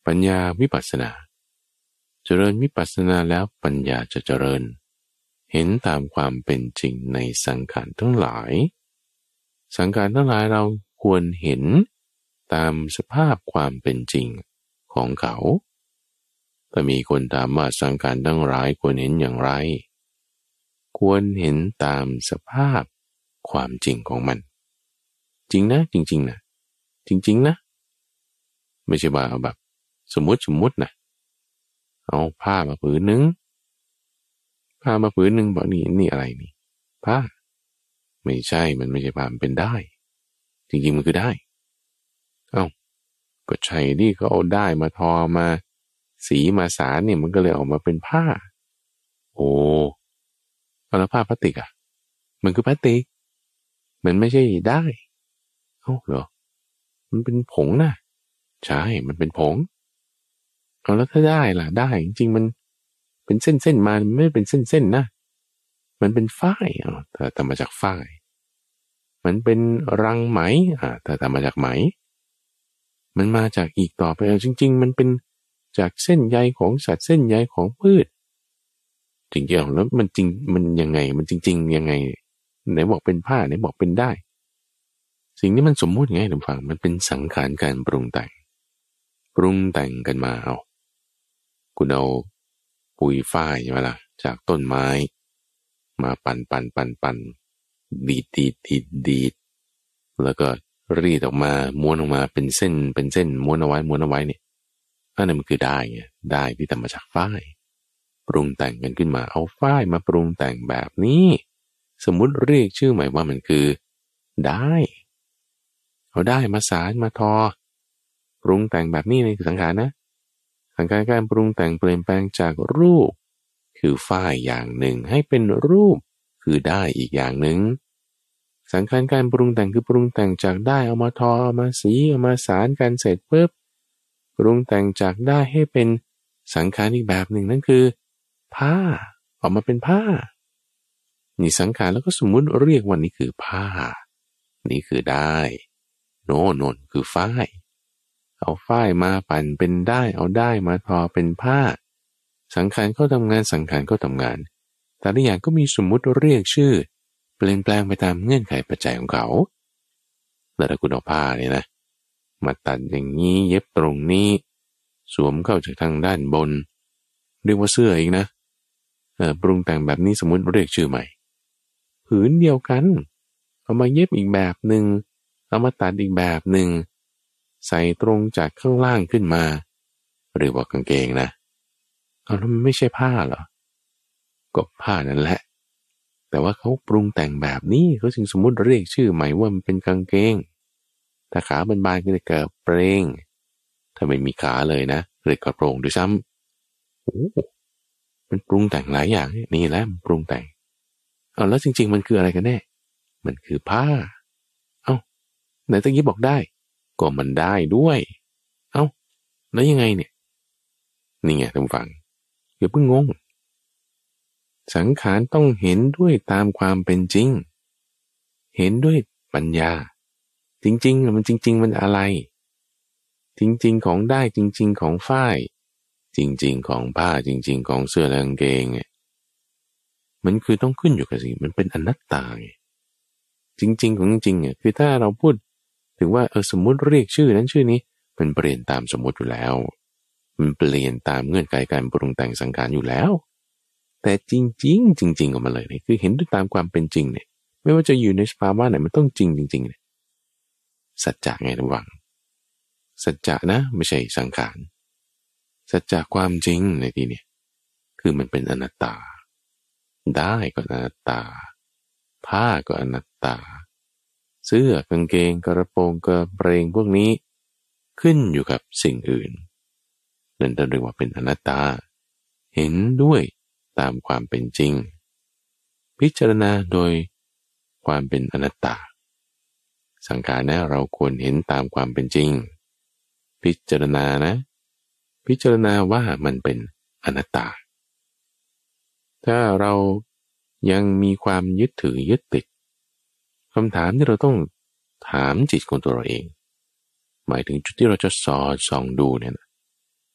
ปัญญาวิปัสสนาเจริญวิปัสสนาแล้วปัญญาจะเจริญเห็นตามความเป็นจริงในสังขารทั้งหลายสังขารทั้งหลายเราควรเห็นตามสภาพความเป็นจริงของเขาถ้ามีคนถามว่าสังขารทั้งหลายควรเห็นอย่างไรควรเห็นตามสภาพความจริงของมันจริงนะจริงๆนะจริงๆนะไม่ใช่ว่าเอาแบบสมมติสมมตินะเอาผ้ามาผืนนึงผ้ามาผืนนึงบอกนี่นี่อะไรนี่ผ้าไม่ใช่มันไม่ใช่ผ้ามันเป็นได้จริงๆมันคือได้เอ้าก็ใช่ดิเขาเอาได้มาทอมาสีมาสารเนี่ยมันก็เลยออกมาเป็นผ้าโอ้แล้วผ้าพลาสติกอ่ะมันคือพลาสติกมันไม่ใช่ได้เอ้าเหรอมันเป็นผงนะใช่มันเป็นผงเอาแล้วถ้าได้ล่ะได้จริงๆมันเป็นเส้นๆมามันไม่เป็นเส้นๆนะมันเป็นฝ้ายอ่ะถ้าทำมาจากฝ้ายมันเป็นรังไหมอ่าถ้าทำมาจากไหมมันมาจากอีกต่อไปจริงๆมันเป็นจากเส้นใยของสัตว์เส้นใยของพืชจริงๆแล้วมันจริงมันยังไงมันจริงๆยังไงไหนบอกเป็นผ้าไหนบอกเป็นได้สิ่งนี้มันสมมุติไงท่านฟังมันเป็นสังขารการปรุงแต่งปรุงแต่งกันมาเอาคุณเอาปุ๋ยฝ้ายใช่ไหมล่ะจากต้นไม้มาปั่นปั่นปั่นปั่นดีดดีดดีดดีดแล้วก็รีดออกมาม้วนออกมาเป็นเส้นเป็นเส้นม้วนเอาไว้ม้วนเอาไว้เนี่ยอันนั้นมันคือได้ไงได้ที่ทำมาจากฝ้ายปรุงแต่งกันขึ้นมาเอาฝ้ายมาปรุงแต่งแบบนี้สมมุติเรียกชื่อใหม่ว่ามันคือได้เอาได้มาสารมาทอปรุงแต่งแบบนี้ในสังขารนะสังขารการปรุงแต่งเปลี่ยนแปลงจากรูปคือฝ้ายอย่างหนึ่งให้เป็นรูปคือได้อีกอย่างหนึ่งสังขารการปรุงแต่งคือปรุงแต่งจากได้เอามาทอเอามาสีเอามาสารกันเสร็จปุ๊บปรุงแต่งจากได้ให้เป็นสังขารอีกแบบหนึ่งนั่นคือผ้าออกมาเป็นผ้านี่สังขารแล้วก็สมมุติเรียกว่านี่คือผ้านี่คือได้โน่นโน่นคือฝ้ายเอาฝ้ายมาปั่นเป็นได้เอาได้มาทอเป็นผ้าสังขารก็ทำงานสังขารก็ทำงานแต่ละอย่างก็มีสมมุติเรียกชื่อเปลี่ยนแปลงไปตามเงื่อนไขปัจจัยของเขาแล้วถ้าคุณเอาผ้าเนี่ยนะมาตัดอย่างนี้เย็บตรงนี้สวมเข้าจากทางด้านบนเรียกว่าเสื้ออีกนะเออปรุงแต่งแบบนี้สมมุติเรียกชื่อใหม่ผืนเดียวกันเอามาเย็บอีกแบบหนึ่งเอามาตัดอีกแบบหนึ่งใส่ตรงจากข้างล่างขึ้นมาเรียกว่ากางเกงนะเอาแล้วมันไม่ใช่ผ้าเหรอก็ผ้านั่นแหละแต่ว่าเขาปรุงแต่งแบบนี้เขาจึงสมมุติเรียกชื่อใหม่ว่ามันเป็นกางเกงถ้าขาบานๆก็เรียกกระเปรงถ้าไม่มีขาเลยนะเรียกกระโปรงด้วยซ้ำโอ้มันปรุงแต่งหลายอย่างนี่แหละปรุงแต่งเอาแล้วจริงๆมันคืออะไรกันแน่มันคือผ้าเอ้าไหนตะกี้บอกได้ก็มันได้ด้วยเอ้าแล้วยังไงเนี่ยนี่ไงท่านฟังอย่าเพิ่งงงสังขารต้องเห็นด้วยตามความเป็นจริงเห็นด้วยปัญญาจริงๆมันจริงๆมันอะไรจริงๆของได้จริงๆของฝ้ายจริงๆของผ้าจริงๆของเสื้อและกางเกงมันคือต้องขึ้นอยู่กับสิ่งมันเป็นอนัตตาไงจริงๆของจริงๆอ่ะคือถ้าเราพูดถึงว่าเออสมมุติเรียกชื่อนั้นชื่อนี้มันเปลี่ยนตามสมมติอยู่แล้วมันเปลี่ยนตามเงื่อนไขการปรุงแต่งสังขารอยู่แล้วแต่จริงๆจริงๆของมันเลยเนี่ยคือเห็นด้วยตามความเป็นจริงเนี่ยไม่ว่าจะอยู่ในสภาวะไหนมันต้องจริงจริงๆเนี่ยสัจจะไงระวังสัจจะนะไม่ใช่สังขารสัจจะความจริงในที่นี้คือมันเป็นอนัตตาได้ก็อนัตตาผ้าก็อนัตตาเสื้อกางเกงกระโปรงกระเปรงพวกนี้ขึ้นอยู่กับสิ่งอื่นนั่นเรียกว่าเป็นอนัตตาเห็นด้วยตามความเป็นจริงพิจารณาโดยความเป็นอนัตตาสังขารนะเราควรเห็นตามความเป็นจริงพิจารณานะพิจารณาว่ามันเป็นอนัตตาถ้าเรายังมีความยึดถือยึดติดคำถามที่เราต้องถามจิตของตัวเราเองหมายถึงจุดที่เราจะสอดส่องดูเนี่ยนะ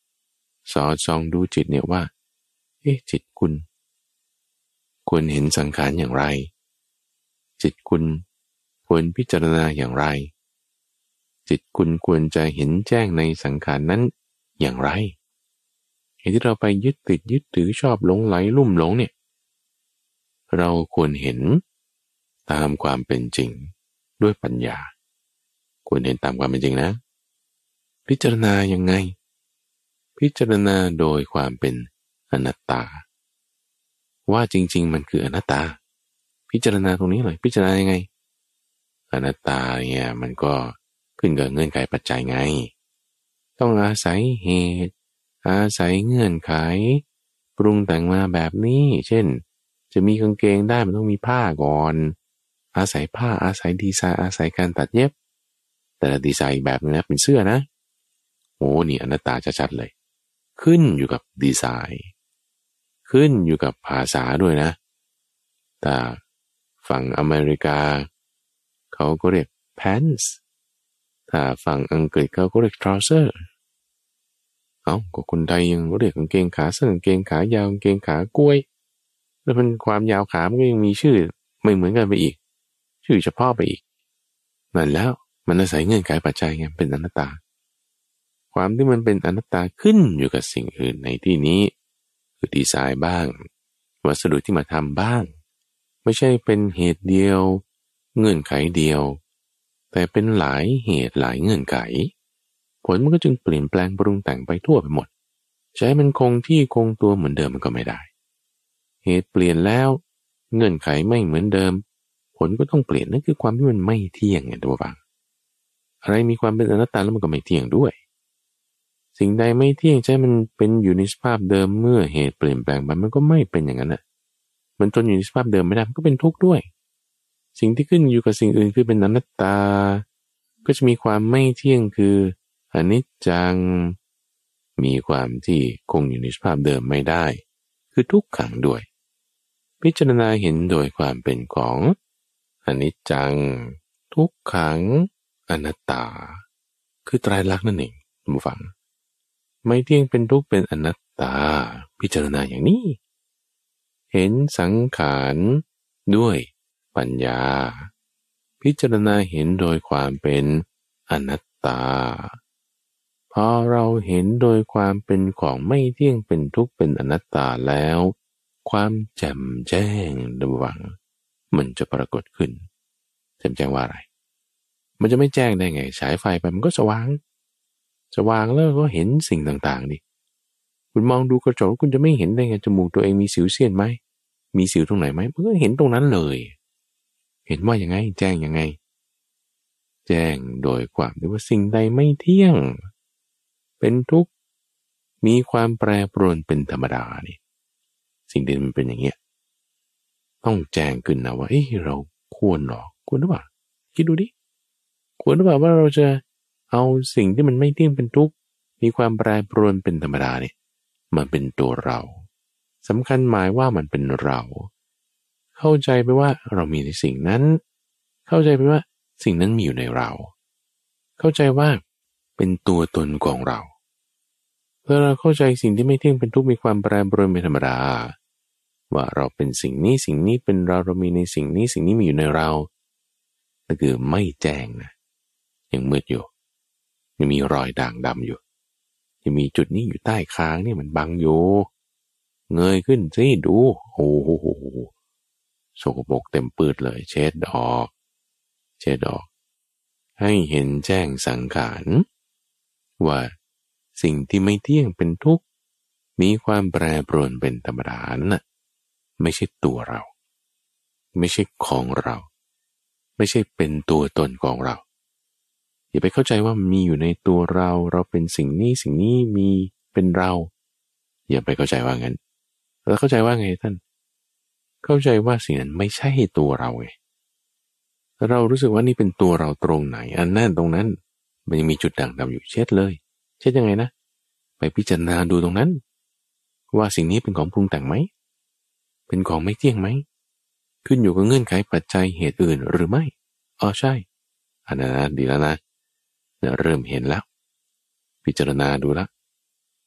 สอดส่องดูจิตเนี่ยว่าเอ๊ะจิตคุณควรเห็นสังขารอย่างไรจิตคุณควรพิจารณาอย่างไรจิตคุณควรจะเห็นแจ้งในสังขารนั้นอย่างไรเหตุที่เราไปยึดติดยึดถือชอบหลงไหลลุ่มหลงเนี่ยเราควรเห็นตามความเป็นจริงด้วยปัญญาควรเห็นตามความเป็นจริงนะพิจารณายังไงพิจารณาโดยความเป็นอนัตตาว่าจริงๆมันคืออนัตตาพิจารณาตรงนี้เลยพิจารณายังไงอนัตตาเนี่ยมันก็ขึ้นกับเงื่อนไขปัจจัยไงต้องอาศัยเหตุอาศัยเงื่อนไขปรุงแต่งมาแบบนี้เช่นจะมีกางเกงได้มันต้องมีผ้าก่อนอาศัยผ้าอาศัยดีไซน์อาศัยการตัดเย็บแต่ละดีไซน์แบบนึงนะเป็นเสื้อนะโอ้นี่อนัตตาชัดๆเลยขึ้นอยู่กับดีไซน์ขึ้นอยู่กับภาษาด้วยนะแต่ฝั่งอเมริกาเขาก็เรียก pants ถ้าฝั่งอังกฤษเขาก็เรียก trouser เอ้าก็คนไทยยังเรียกกางเกงขาสั้นกางเกงขายาวกางเกงขากล้วยแล้วมันความยาวขามันก็ยังมีชื่อไม่เหมือนกันไปอีกชื่อเฉพาะไปอีกนั่นแล้วมันอาศัยเงื่อนไขปัจจัยไงเป็นอนัตตาความที่มันเป็นอนัตตาขึ้นอยู่กับสิ่งอื่นในที่นี้คือดีไซน์บ้างวัสดุที่มาทำบ้างไม่ใช่เป็นเหตุเดียวเงื่อนไขเดียวแต่เป็นหลายเหตุหลายเงื่อนไขผลมันก็จึงเปลี่ยนแปลงปรุงแต่งไปทั่วไปหมดใช้มันคงที่คงตัวเหมือนเดิมมันก็ไม่ได้เหตุเปลี่ยนแล้วเงื่อนไขไม่เหมือนเดิมผลก็ต้องเปลี่ยนนั่นคือความที่มันไม่เที่ยงไงตัวฟังอะไรมีความเป็นอนัตตาแล้วมันก็ไม่เที่ยงด้วยสิ่งใดไม่เที่ยงใช่มันเป็นอยู่ในสภาพเดิมเมื่อเหตุเปลี่ยนแปลงไปมันก็ไม่เป็นอย่างนั้นน่ะมันทนอยู่ในสภาพเดิมไม่ได้มันก็เป็นทุกข์ด้วยสิ่งที่ขึ้นอยู่กับสิ่งอื่นคือเป็นอนัตตาก็จะมีความไม่เที่ยงคืออนิจจังมีความที่คงอยู่ในสภาพเดิมไม่ได้คือทุกขังด้วยพิจารณาเห็นโดยความเป็นของอนิจจังทุกขังอนัตตาคือไตรลักษณ์นั่นเองท่านผู้ฟังไม่เที่ยงเป็นทุกข์เป็นอนัตตาพิจารณาอย่างนี้เห็นสังขารด้วยปัญญาพิจารณาเห็นโดยความเป็นอนัตตาพอเราเห็นโดยความเป็นของไม่เที่ยงเป็นทุกข์เป็นอนัตตาแล้วความแจ่มแจ้งระวังมันจะปรากฏขึ้นแจ่มแจ้งว่าอะไรมันจะไม่แจ้งได้ไงฉายไฟไปมันก็สว่างสว่างแล้วก็เห็นสิ่งต่างๆดิคุณมองดูกระจกคุณจะไม่เห็นได้ไงจมูกตัวเองมีสิวเซียนไหมมีสิวตรงไหนไหมมันก็เห็นตรงนั้นเลยเห็นว่ายังไงแจ้งยังไงแจ้งโดยความที่ว่าสิ่งใดไม่เที่ยงเป็นทุกข์มีความแปรปรวนเป็นธรรมดานี่สิ่งที่มันเป็นอย่างเงี้ยต้องแจ้งขึ้นนะว่าเอ้ยเราควรหรอควรหรือเปล่าคิดดูดิควรหรือเปล่าว่าเราจะเอาสิ่งที่มันไม่เที่ยงเป็นทุกข์มีความแปรปรวนเป็นธรรมดาเนี่ยมันเป็นตัวเราสำคัญหมายว่ามันเป็นเราเข้าใจไปว่าเรามีในสิ่งนั้นเข้าใจไปว่าสิ่งนั้นมีอยู่ในเราเข้าใจว่าเป็นตัวตนของเราเมื่อเราเข้าใจสิ่งที่ไม่เที่ยงเป็นทุกข์มีความแปรปรวนเป็นธรรมดาว่าเราเป็นสิ่งนี้สิ่งนี้เป็นเราเรามีในสิ่งนี้สิ่งนี้มีอยู่ในเรานั่นคือไม่แจ้งนะยังมืดอยู่ยังมีรอยด่างดำอยู่ยังมีจุดนี้อยู่ใต้คางนี่มันบังอยู่เงยขึ้นสิดูโอ้โหโสกโปรกเต็มปืดเลยเช็ดออกเช็ดออกให้เห็นแจ้งสังขารว่าสิ่งที่ไม่เที่ยงเป็นทุกข์มีความแปรปรวนเป็นธรรมดาน่ะไม่ใช่ตัวเราไม่ใช่ของเราไม่ใช่เป็นตัวตนของเราอย่าไปเข้าใจว่ามีอยู่ในตัวเราเราเป็นสิ่งนี้สิ่งนี้มีเป็นเราอย่าไปเข้าใจว่างั้นแล้วเข้าใจว่าไงท่านเข้าใจว่าสิ่งนั้นไม่ใช่ตัวเราไงเรารู้สึกว่านี่เป็นตัวเราตรงไหนอันนั้นตรงนั้นมันยังมีจุดด่างดำอยู่เช็ดเลยเช็ดยังไงนะไปพิจารณาดูตรงนั้นว่าสิ่งนี้เป็นของปรุงแต่งไหมเป็นของไม่เที่ยงไหมขึ้นอยู่กับเงื่อนไขปัจจัยเหตุอื่นหรือไม่อ๋อใช่อันนั้นดีแล้วนะเริ่มเห็นแล้วพิจารณาดูแล้ว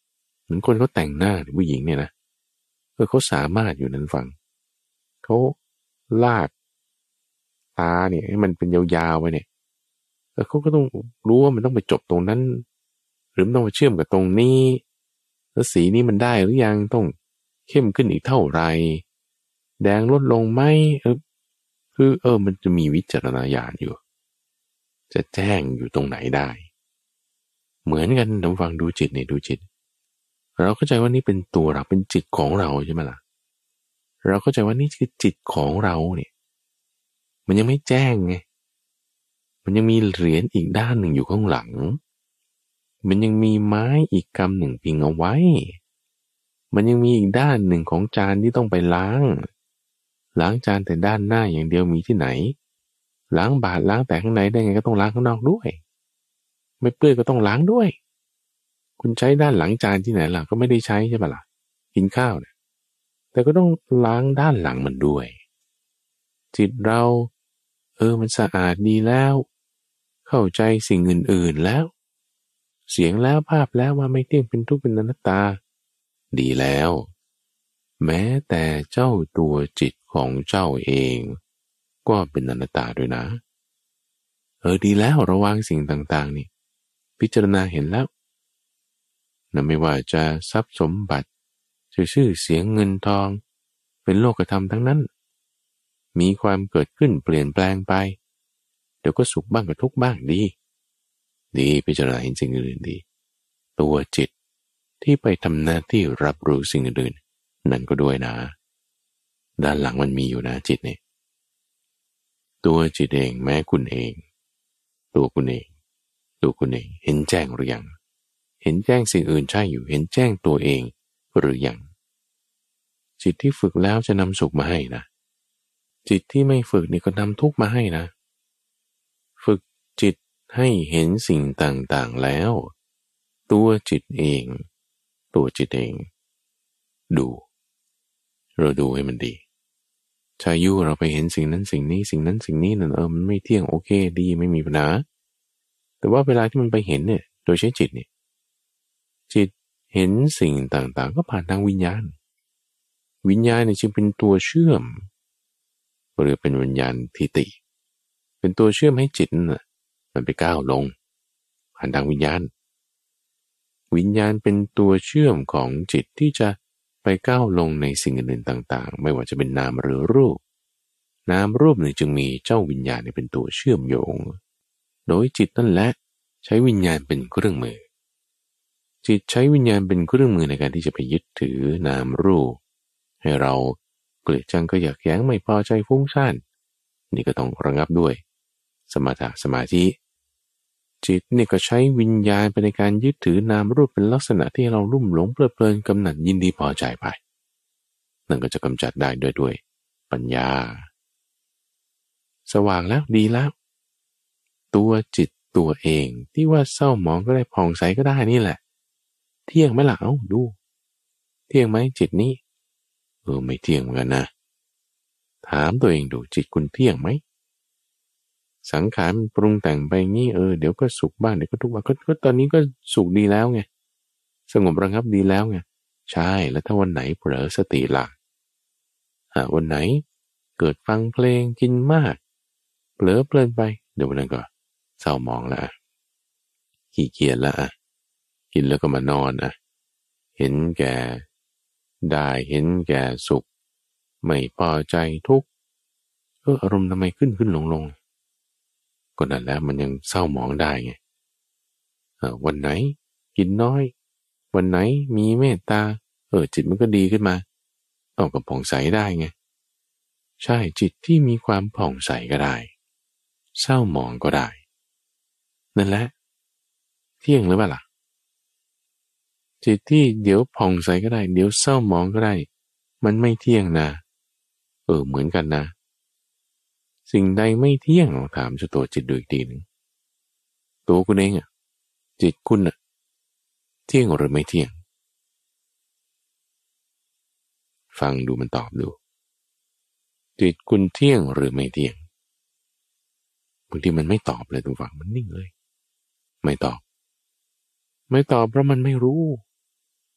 เหมือนคนเขาแต่งหน้าหรือผู้หญิงเนี่ยนะเออเขาสามารถอยู่นั้นฟังเขาลากตาเนี่ยให้มันเป็นยาวๆไปเนี่ยเออเขาก็ต้องรู้ว่ามันต้องไปจบตรงนั้นหรือมันต้องไปเชื่อมกับตรงนี้แล้วสีนี้มันได้หรือยังต้องเข้มขึ้นอีกเท่าไหร่แดงลดลงไหมเออคือเออมันจะมีวิจารณญาณอยู่จะแจ้งอยู่ตรงไหนได้เหมือนกันลองฟังดูจิตเนี่ยดูจิตเราเข้าใจว่านี่เป็นตัวเราเป็นจิตของเราใช่ไหมล่ะเราเข้าใจว่านี่คือจิตของเราเนี่ยมันยังไม่แจ้งไงมันยังมีเหรียญอีกด้านหนึ่งอยู่ข้างหลังมันยังมีไม้อีกกำหนึ่งพิงเอาไว้มันยังมีอีกด้านหนึ่งของจานที่ต้องไปล้างล้างจานแต่ด้านหน้าอย่างเดียวมีที่ไหนล้างบาตรล้างแต่ข้างในได้ไงก็ต้องล้างข้างนอกด้วยไม่เปื้อนก็ต้องล้างด้วยคุณใช้ด้านหลังจานที่ไหนล่ะก็ไม่ได้ใช้ใช่ปะล่ะกินข้าวเนี่ยแต่ก็ต้องล้างด้านหลังมันด้วยจิตเราเออมันสะอาดดีแล้วเข้าใจสิ่งอื่นๆแล้วเสียงแล้วภาพแล้วว่าไม่เที่ยงเป็นทุกข์เป็นอนัตตาดีแล้วแม้แต่เจ้าตัวจิตของเจ้าเองก็เป็นอนัตตาด้วยนะเออดีแล้วระวังสิ่งต่างๆนี่พิจารณาเห็นแล้วนะไม่ว่าจะทรัพย์สมบัติชื่อเสียงเงินทองเป็นโลกธรรมทั้งนั้นมีความเกิดขึ้นเปลี่ยนแปลงไปเดี๋ยวก็สุขบ้างก็ทุกข์บ้างดีดีพิจารณาเห็นสิ่งอื่นดีตัวจิตที่ไปทำหน้าที่รับรู้สิ่งอื่นนั่นก็ด้วยนะด้านหลังมันมีอยู่นะจิตเนี่ยตัวจิตเองแม้คุณเองตัวคุณเองตัวคุณเองเห็นแจ้งหรือยังเห็นแจ้งสิ่งอื่นใช่อยู่เห็นแจ้งตัวเองหรือยังจิตที่ฝึกแล้วจะนำสุขมาให้นะจิตที่ไม่ฝึกนี่ก็นำทุกข์มาให้นะฝึกจิตให้เห็นสิ่งต่างๆแล้วตัวจิตเองตัวจิตเองดูเราดูให้มันดีชายุเราไปเห็นสิ่งนั้นสิ่งนี้สิ่งนั้นสิ่งนี้นั่นเออมันไม่เที่ยงโอเคดีไม่มีปัญหาแต่ว่าเวลาที่มันไปเห็นเนี่ยโดยใช้จิตเนี่ยจิตเห็นสิ่งต่างๆก็ผ่านทางวิญญาณวิญญาณเนี่ยจึงเป็นตัวเชื่อมหรือเป็นวิญญาณทิฏฐิเป็นตัวเชื่อมให้จิตน่ะมันไปก้าวลงผ่านทางวิญญาณวิญญาณเป็นตัวเชื่อมของจิตที่จะไปก้าวลงในสิ่งอื่นๆต่างๆไม่ว่าจะเป็นนามหรือรูปนามรูปหนึ่งจึงมีเจ้าวิญญาณเป็นตัวเชื่อมโยงโดยจิตนั่นแหละใช้วิญญาณเป็นเครื่องมือจิตใช้วิญญาณเป็นเครื่องมือในการที่จะไปยึดถือนามรูปให้เราเกลียดชังก็อยากแย้งไม่พอใจฟุ้งซ่านนี่ก็ต้องระงับด้วยสมถะสมาธิจิตนี่ก็ใช้วิญญาณไปในการยึดถือนามรูปเป็นลักษณะที่เราลุ่มหลงเพลิดเพลินกำหนัดยินดีพอใจไปนั่นก็จะกำจัดได้ด้วยด้วยปัญญาสว่างแล้วดีแล้วตัวจิตตัวเองที่ว่าเศร้าหมองก็ได้ผ่องใสก็ได้นี่แหละเที่ยงไหมล่ะเอ้าดูเที่ยงไหมจิตนี้เออไม่เที่ยงเหมือนกันนะถามตัวเองดูจิตคุณเที่ยงไหมสังขารมันปรุงแต่งไปงี้เออเดี๋ยวก็สุขบ้างเดี๋ยวก็ทุกข์บ้างก็ตอนนี้ก็สุขดีแล้วไงสงบระงับดีแล้วไงใช่แล้วถ้าวันไหนเผลอสติหลักอ่าวันไหนเกิดฟังเพลงกินมากเผลอเพลินไปเดี๋ยววันนั้นก็เศร้าหมองละขี้เกียจละอ่ะกินแล้วก็มานอนอ่ะเห็นแก่ได้เห็นแก่สุขไม่พอใจทุกข์เอออารมณ์ทำไมขึ้นขึ้นลงลงก็นั่นแหละมันยังเศร้าหมองได้ไงเออวันไหนกินน้อยวันไหนมีเมตตาเออจิตมันก็ดีขึ้นมาเอากับผ่องใสได้ไงใช่จิตที่มีความผ่องใสก็ได้เศร้าหมองก็ได้นั่นแหละเที่ยงหรือเปล่าล่ะจิตที่เดี๋ยวผ่องใสก็ได้เดี๋ยวเศร้าหมองก็ได้มันไม่เที่ยงนะเออเหมือนกันนะสิ่งใดไม่เที่ยงลองถามเจ้าตัวจิตดูอีกทีหนึ่งตัวคุณเองอ่ะจิตคุณอ่ะเที่ยงหรือไม่เที่ยงฟังดูมันตอบดูจิตคุณเที่ยงหรือไม่เที่ยงบางทีมันไม่ตอบเลยตรงฝั่งมันนิ่งเลยไม่ตอบไม่ตอบเพราะมันไม่รู้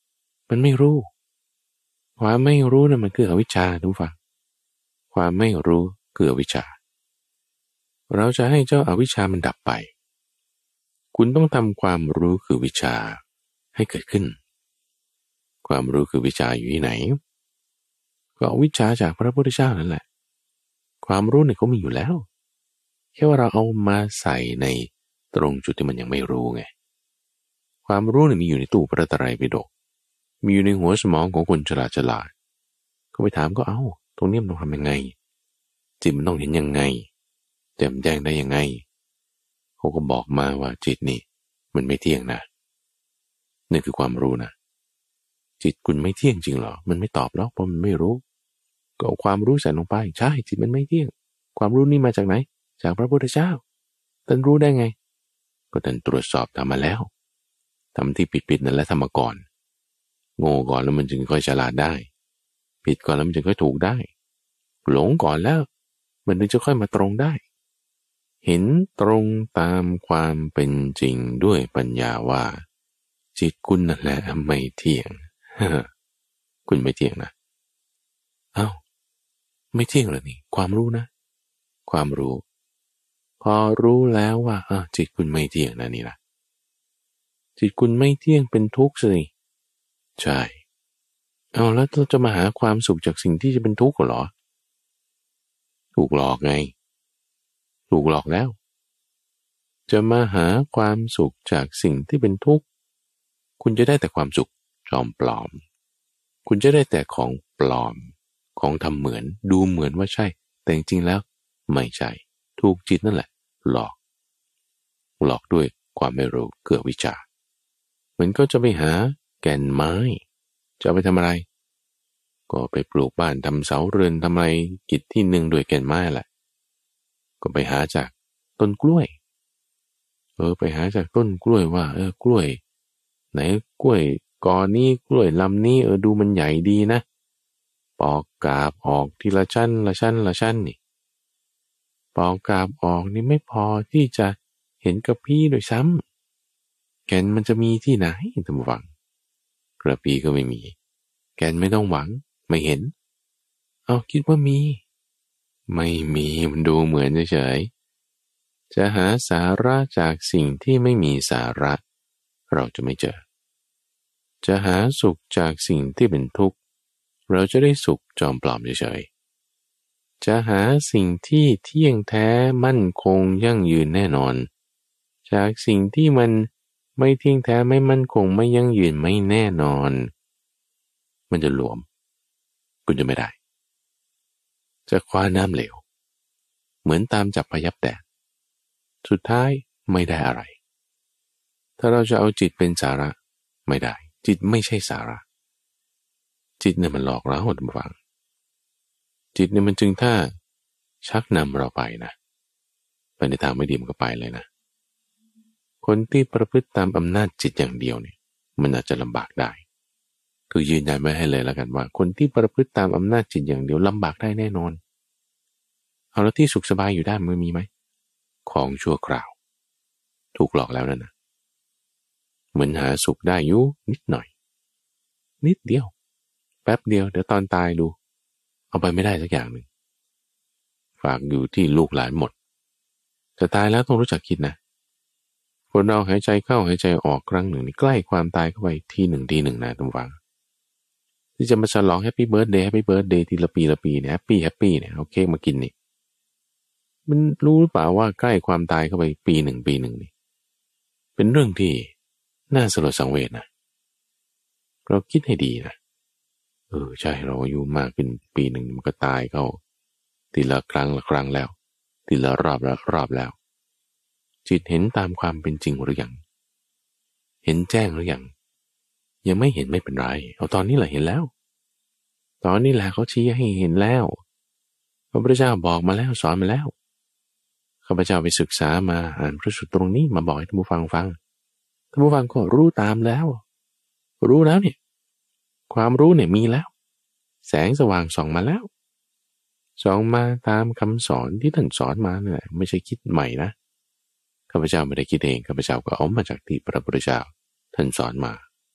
มันไม่รู้ความไม่รู้นะมันคืออวิชชาทุกฝั่งความไม่รู้คืออวิชชาเราจะให้เจ้าอาวิชชามันดับไปคุณต้องทำความรู้คือวิชาให้เกิดขึ้นความรู้คือวิชาอยู่ที่ไหนก็วิชาจากพระพุทธเจ้านั่นแหละความรู้เนี่ยเขามีอยู่แล้วแค่ว่าเราเอามาใส่ในตรงจุดที่มันยังไม่รู้ไงความรู้เนี่ยมีอยู่ในตู้พระไตรปิฎกมีอยู่ในหัวสมองของคนฉลาดฉลาดก็ไปถามก็เอาตรงนี้มันต้องทำยังไงจิตมันต้องเห็นยังไงแจ่มแจ้งได้ยังไงเขาก็บอกมาว่าจิตนี่มันไม่เที่ยงนะนี่คือความรู้นะจิตคุณไม่เที่ยงจริงเหรอมันไม่ตอบหรอกเพราะมันไม่รู้ก็เอาความรู้ใส่ลงไปใช่จิตมันไม่เที่ยงความรู้นี่มาจากไหนจากพระพุทธเจ้าท่านรู้ได้ไงก็ท่านตรวจสอบทำมาแล้วทำที่ผิดๆนั่นแหละทำมาก่อนโง่ก่อนแล้วมันจึงค่อยฉลาดได้ผิดก่อนแล้วมันจึงค่อยถูกได้หลงก่อนแล้วมันถึงจะค่อยมาตรงได้เห็นตรงตามความเป็นจริงด้วยปัญญาว่าจิตคุณนั่นแหละไม่เที่ยง คุณไม่เที่ยงนะเอ้าไม่เที่ยงเหรอนี่ความรู้นะความรู้พอรู้แล้วว่าเออจิตคุณไม่เที่ยงนะนี่ล่ะจิตคุณไม่เที่ยงเป็นทุกข์สิใช่เอาแล้วเราจะมาหาความสุขจากสิ่งที่จะเป็นทุกข์เหรอถูกหลอกไงถูกหลอกแล้วจะมาหาความสุขจากสิ่งที่เป็นทุกข์คุณจะได้แต่ความสุขจอมปลอมคุณจะได้แต่ของปลอมของทำเหมือนดูเหมือนว่าใช่แต่จริงๆแล้วไม่ใช่ถูกจิตนั่นแหละหลอกหลอกด้วยความไม่รู้เกือวิชาเหมือนก็จะไปหาแก่นไม้จะไปทำอะไรก็ไปปลูกบ้านทำเสาเรือนทำอะไรกิจที่หนึ่งด้วยแก่นไม้แหละก็ไปหาจากต้นกล้วยเออไปหาจากต้นกล้วยว่าเออกล้วยไหนกล้วยกอนี้กล้วยลำนี้เออดูมันใหญ่ดีนะปอกกาบออกทีละชั้นละชั้นละชั้นนี่ปอกกาบออกนี่ไม่พอที่จะเห็นกระพี้โดยซ้ำแกนมันจะมีที่ไหนท่านผู้ฟังกระพี้ก็ไม่มีแกนไม่ต้องหวังไม่เห็นเอาคิดว่ามีไม่มีมันดูเหมือนเฉยๆจะหาสาระจากสิ่งที่ไม่มีสาระเราจะไม่เจอจะหาสุขจากสิ่งที่เป็นทุกข์เราจะได้สุขจอมปลอมเฉยๆจะหาสิ่งที่เที่ยงแท้มั่นคงยั่งยืนแน่นอนจากสิ่งที่มันไม่เที่ยงแท้ไม่มั่นคงไม่ยั่งยืนไม่แน่นอนมันจะหลวมคุณจะไม่ได้จะคว้าน้ำเหลวเหมือนตามจับพยับแดดสุดท้ายไม่ได้อะไรถ้าเราจะเอาจิตเป็นสาระไม่ได้จิตไม่ใช่สาระจิตเนี่ยมันหลอกเราท่านผู้ฟังจิตเนี่ยมันจึงถ้าชักนำเราไปนะไปในทางไม่ดีมันก็ไปเลยนะคนที่ประพฤติตามอำนาจจิตอย่างเดียวเนี่ยมันอาจจะลำบากได้คือยืนยันไว้ให้เลยแล้วกันว่าคนที่ประพฤติตามอำนาจจิตอย่างเดียวลำบากได้แน่นอนเอาแล้วที่สุขสบายอยู่ได้มันมีไหมของชั่วคราวถูกหลอกแล้วนั่นนะเหมือนหาสุขได้อยู่นิดหน่อยนิดเดียวแป๊บเดียวเดี๋ยวตอนตายดูเอาไปไม่ได้สักอย่างหนึ่งฝากอยู่ที่ลูกหลานหมดจะตายแล้วต้องรู้จักคิดนะคนเราหายใจเข้าหายใจออกครั้งหนึ่งนี่ใกล้ความตายเข้าไปทีหนึ่งทีหนึ่งนะทุกฝังที่จะมาฉลองแฮปปี้เบิร์ธเดย์แฮปปี้เบิร์ธเดย์ทีละปีละปีเนี่ยแฮปปี้แฮปปี้เนี่ยเอาเค้กมากินนี่มันรู้หรือเปล่าว่าใกล้ความตายเข้าไปปีหนึ่งปีหนึ่งนี่เป็นเรื่องที่น่าสลดสังเวชนะเราคิดให้ดีนะเออใช่เราอายุมากขึ้นปีหนึ่งมันก็ตายเข้าทีละครั้งละครั้งแล้วทีละรอบละรอบแล้วจิตเห็นตามความเป็นจริงหรือยังเห็นแจ้งหรือยังยังไม่เห็นไม่เป็นไรเอาตอนนี้แหละเห็นแล้วตอนนี้แหละเขาชี้ให้เห็นแล้วพระพุทธเจ้าบอกมาแล้วสอนมาแล้วข้าพเจ้าไปศึกษามาอ่านพระสูตรตรงนี้มาบอกให้ท่านผู้ฟังฟังท่านผู้ฟังก็รู้ตามแล้วรู้แล้วเนี่ยความรู้เนี่ยมีแล้วแสงสว่างส่องมาแล้วส่องมาตามคำสอนที่ท่านสอนมาเนี่ยไม่ใช่คิดใหม่นะข้าพเจ้าไม่ได้คิดเองข้าพเจ้าก็เอามาจากที่พระพุทธเจ้าท่านสอนมาท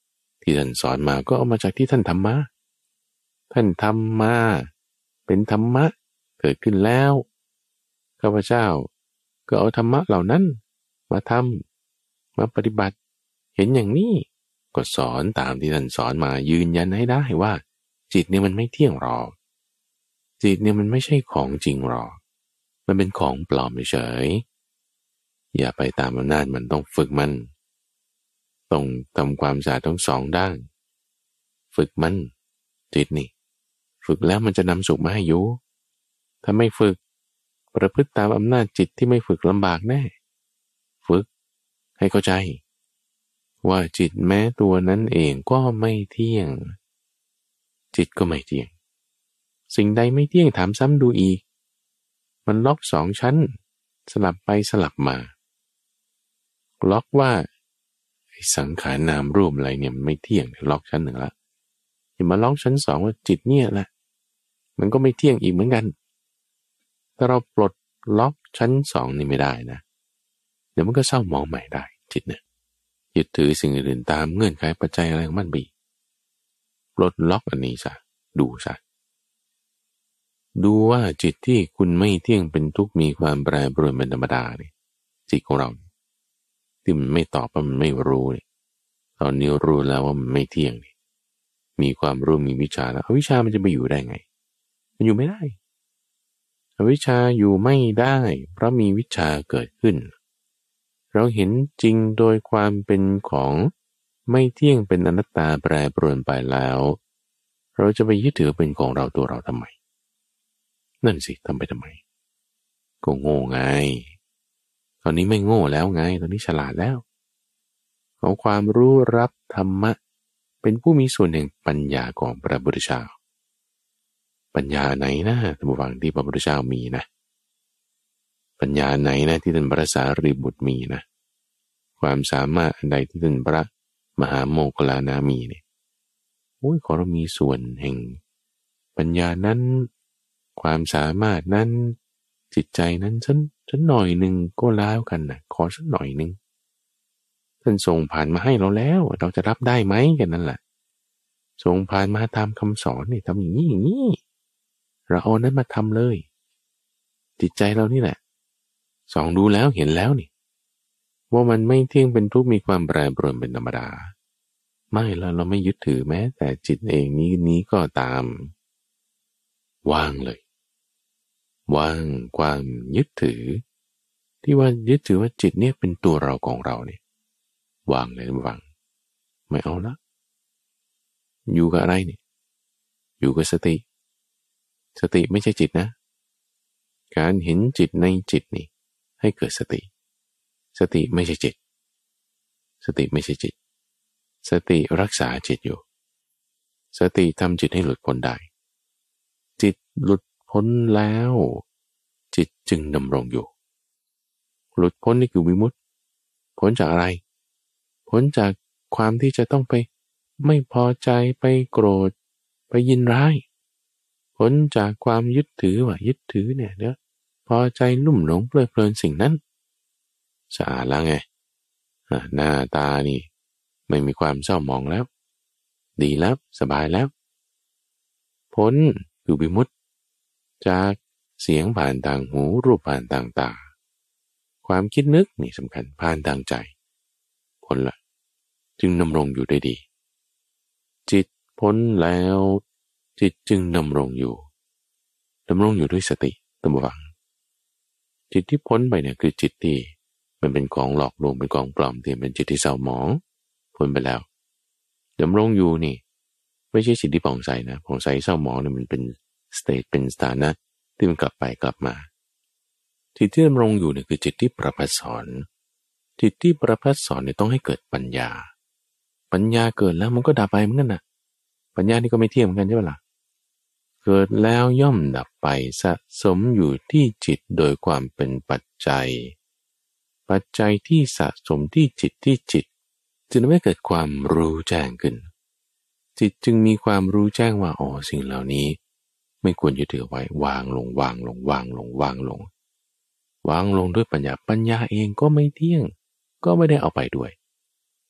ที่ท่านสอนมาก็เอามาจากที่ท่านทำมาท่านทำมาเป็นธรรมะเกิดขึ้นแล้วข้าพเจ้าก็เอาธรรมะเหล่านั้นมาทำมาปฏิบัติเห็นอย่างนี้ก็สอนตามที่ท่านสอนมายืนยันให้ได้ว่าจิตเนี่ยมันไม่เที่ยงหรอกจิตเนี่ยมันไม่ใช่ของจริงหรอกมันเป็นของปลอมเฉยอย่าไปตามอำนาจมันต้องฝึกมันต้องทำความสะอาดทั้งสองด้านฝึกมันจิตนี่ฝึกแล้วมันจะนำสุขมาให้อยู่ถ้าไม่ฝึกประพฤติตามอำนาจจิตที่ไม่ฝึกลำบากแน่ฝึกให้เข้าใจว่าจิตแม้ตัวนั้นเองก็ไม่เที่ยงจิตก็ไม่เที่ยงสิ่งใดไม่เที่ยงถามซ้ำดูอีกมันล็อกสองชั้นสลับไปสลับมาล็อกว่าสังขารนามรูปอะไรเนี่ยมันไม่เที่ยงล็อกชั้นหนึ่งละอย่ามาล็อกชั้นสองว่าจิตเนี่ยแหละมันก็ไม่เที่ยงอีกเหมือนกันถ้าเราปลดล็อกชั้นสองนี่ไม่ได้นะเดี๋ยวมันก็เศร้ามองใหม่ได้จิตเนี่ยยึดถือสิ่งอื่นตามเงื่อนไขปัจจัยอะไรของมันบีปลดล็อกอันนี้ซะดูซะดูว่าจิตที่คุณไม่เที่ยงเป็นทุกข์มีความแปรปรวนเป็นธรรมดาเนี่ยจิตของเราที่มันไม่ตอบมันไม่รู้เนี่ยตอนนี้รู้แล้วว่ามันไม่เที่ยงนี่มีความรู้มีวิชาแล้วอวิชชามันจะไปอยู่ได้ไงมันอยู่ไม่ได้อวิชชาอยู่ไม่ได้เพราะมีวิชาเกิดขึ้นเราเห็นจริงโดยความเป็นของไม่เที่ยงเป็นอนัตตาแปรปรวนไปแล้วเราจะไปยึดถือเป็นของเราตัวเราทำไมนั่นสิทำไปทำไมก็โง่ไงตอนนี้ไม่โง่แล้วไงตอนนี้ฉลาดแล้วเอาความรู้รับธรรมะเป็นผู้มีส่วนแห่งปัญญาของพระพุทธเจ้าปัญญาไหนนะท่านผู้ฟังที่พระพุทธเจ้ามีนะปัญญาไหนนะที่ท่านพระสารีบุตรมีนะความสามารถอันใดที่ท่านพระมหาโมคคัลลานะมีเนี่ยโอ้ยขอเรามีส่วนแห่งปัญญานั้นความสามารถนั้นจิตใจนั้นฉันฉันหน่อยหนึ่งก็แล้วกันนะขอฉันหน่อยหนึ่งท่านส่งผ่านมาให้เราแล้วเราจะรับได้ไหมกันนั่นแหละส่งผ่านมาตามคำสอนนี่ทำอย่างนี้อย่างนี้เราเอานั้นมาทำเลยจิตใจเรานี่แหละส่องดูแล้วเห็นแล้วนี่ว่ามันไม่เที่ยงเป็นทุกข์มีความแปรปรวนเป็นธรรมดาไม่แล้วเราไม่ยึดถือแม้แต่จิตเองนี้นี้ก็ตามวางเลยวางความยึดถือที่ว่ายึดถือว่าจิตเนี่ยเป็นตัวเราของเราเนี่ยวางเลยวางไม่เอาละอยู่กับอะไรเนี่ยอยู่กับสติสติไม่ใช่จิตนะการเห็นจิตในจิตนี่ให้เกิดสติสติไม่ใช่จิตสติไม่ใช่จิตสติรักษาจิตอยู่สติทำจิตให้หลุดพ้นได้จิตหลุดพ้นแล้วจิตจึงดำรงอยู่หลุดพ้นนี่คือวิมุตติพ้นจากอะไรพ้นจากความที่จะต้องไปไม่พอใจไปโกรธไปยินร้ายพ้นจากความยึดถือว่ายึดถือเนี่ยเด้อพอใจลุ่มหลงเพลิดเพลินสิ่งนั้นสะอาดแล้วไงหน้าตานี่ไม่มีความเศร้าหมองแล้วดีแล้วสบายแล้วพ้นคือวิมุตติจากเสียงผ่านทางหูรูปผ่านทางตาความคิดนึกนี่สำคัญผ่านทางใจพ้นละจึงดำรงอยู่ได้ดีจิตพ้นแล้วจิตจึงดำรงอยู่ดำรงอยู่ด้วยสติตั้งบังจิตที่พ้นไปเนี่ยคือจิตที่มันเป็นของหลอกลวงเป็นของปลอมเทียมเป็นจิตที่เศร้าหมองพ้นไปแล้วดำรงอยู่นี่ไม่ใช่จิตที่ผ่องใสนะผ่องใสเศร้าหมองเนี่ยมันเป็นสเตทเป็นสถานะที่มันกลับไปกลับมาจิตที่ดำรงอยู่เนี่ยคือจิตที่ประภัสสอนจิตที่ประภัสสอนเนี่ยต้องให้เกิดปัญญาปัญญาเกิดแล้วมันก็ดับไปเหมือนกันนะปัญญานี่ก็ไม่เที่ยงเหมือนกันใช่ไหมล่ะเกิดแล้วย่อมดับไปสะสมอยู่ที่จิตโดยความเป็นปัจจัยปัจจัยที่สะสมที่จิตที่จิตจึงทำให้เกิดความรู้แจ้งขึ้นจิตจึงมีความรู้แจ้งว่าอ๋อสิ่งเหล่านี้ไม่ควรยึดถือไว้วางลงวางลงวางลงวางลงวางลงด้วยปัญญาปัญญาเองก็ไม่เที่ยงก็ไม่ได้เอาไปด้วย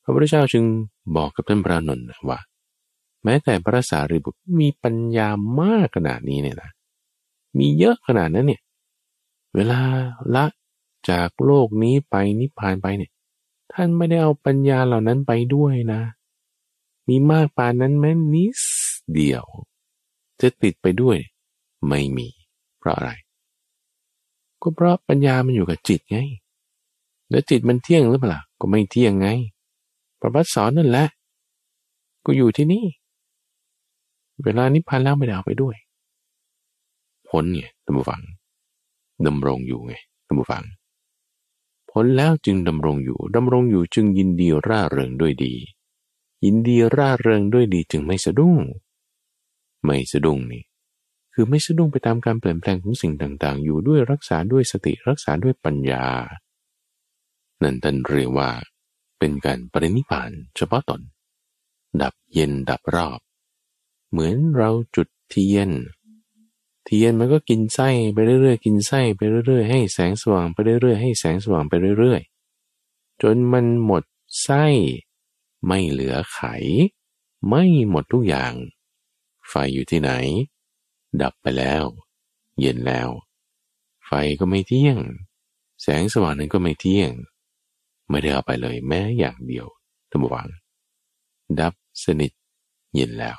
พระพุทธเจ้าจึงบอกกับท่านพระนนท์ว่าแม้แต่พระสารีบุตรมีปัญญามากขนาดนี้เนี่ยนะมีเยอะขนาดนั้นเนี่ยเวลาละจากโลกนี้ไปนิพพานไปเนี่ยท่านไม่ได้เอาปัญญาเหล่านั้นไปด้วยนะมีมากปานนั้นแม้นิดเดียวจะติดไปด้วยไม่มีเพราะอะไรก็เพราะปัญญามันอยู่กับจิตไงแล้วจิตมันเที่ยงหรือเปล่าก็ไม่เที่ยงไงพระพุทธสอนนั่นแหละก็อยู่ที่นี่เวลานิพพานแล้วไม่ได้เอาไปด้วยพ้นไงท่านผู้ฟังดำรงอยู่ไงท่านผู้ฟังพ้นแล้วจึงดำรงอยู่ดำรงอยู่จึงยินดีร่าเริงด้วยดียินดีร่าเริงด้วยดีจึงไม่สะดุ้งไม่สะดุ้งนี่คือไม่สะดุ้งไปตามการเปลี่ยนแปลงของสิ่งต่างๆอยู่ด้วยรักษาด้วยสติรักษาด้วยปัญญานั่นท่านเรียกว่าเป็นการปรินิพพานเฉพาะตนดับเย็นดับรอบเหมือนเราจุดเทียนเทียนมันก็กินไส้ไปเรื่อยๆกินไส้ไปเรื่อยๆให้แสงสว่างไปเรื่อยๆให้แสงสว่างไปเรื่อยๆจนมันหมดไส้ไม่เหลือไขไม่หมดทุกอย่างไฟอยู่ที่ไหนดับไปแล้วเย็นแล้วไฟก็ไม่เที่ยงแสงสว่างนั้นก็ไม่เที่ยงไม่ได้เอาไปเลยแม้อย่างเดียวท่านผู้ฟังดับสนิทเย็นแล้ว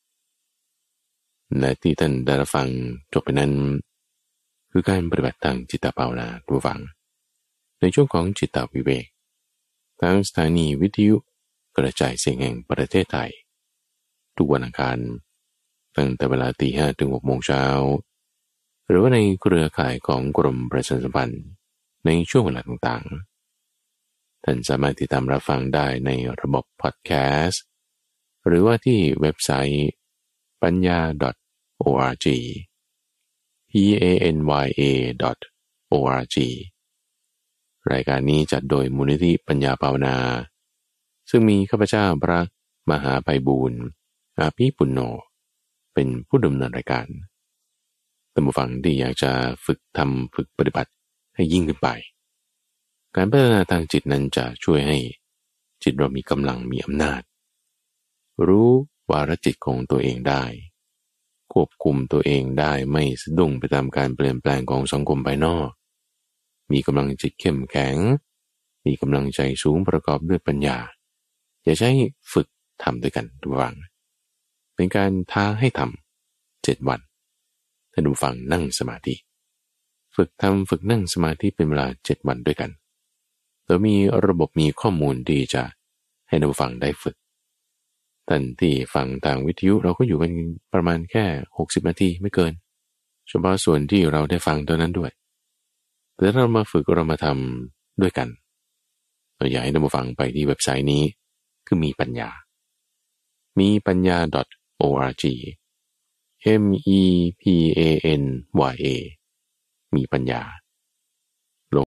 และที่ท่านได้ฟังจบไปนั้นคือการปฏิบัติทางจิตภาวนาท่านผู้ฟังในช่วงของจิตวิเวกทางสถานีวิทยุกระจายเสียงแห่งประเทศไทยทุกวันอังคารตั้งแต่เวลาตีห้าถึงหกโมงเช้าหรือว่าในเครือข่ายของกรมประชาสัมพันธ์ในช่วงเวลาต่างๆท่านสามารถติดตามรับฟังได้ในระบบพอดแคสต์หรือว่าที่เว็บไซต์ปัญญา .org p a n y a .org รายการนี้จัดโดยมูลนิธิปัญญาภาวนาซึ่งมีข้าพเจ้าพระมหาไพบูลย์อาภิปุณโญเป็นผู้ดำเนินรายการท่านผู้ฟังที่อยากจะฝึกทำฝึกปฏิบัติให้ยิ่งขึ้นไปการพัฒนาทางจิตนั้นจะช่วยให้จิตเรามีกำลังมีอำนาจรู้วาระจิตของตัวเองได้ควบคุมตัวเองได้ไม่สะดุ้งไปตามการเปลี่ยนแปลงของสังคมภายนอกมีกำลังจิตเข้มแข็งมีกำลังใจสูงประกอบด้วยปัญญาอย่าใช้ฝึกทำด้วยกันทุกวันเป็นการท้าให้ทำเจ็ดวันท่านผู้ฟังนั่งสมาธิฝึกทำฝึกนั่งสมาธิเป็นเวลาเจ็ดวันด้วยกันโดยมีระบบมีข้อมูลที่จะให้ท่านผู้ฟังได้ฝึกท่านที่ฟังทางวิทยุเราก็อยู่กันประมาณแค่หกสิบนาทีไม่เกินเฉพาะส่วนที่เราได้ฟังตัวนั้นด้วยแต่เรามาฝึกเรามาทำด้วยกันเราอยากให้ท่านผู้ฟังไปที่เว็บไซต์นี้คือมีปัญญามีปัญญา .org m e p a n y a มีปัญญา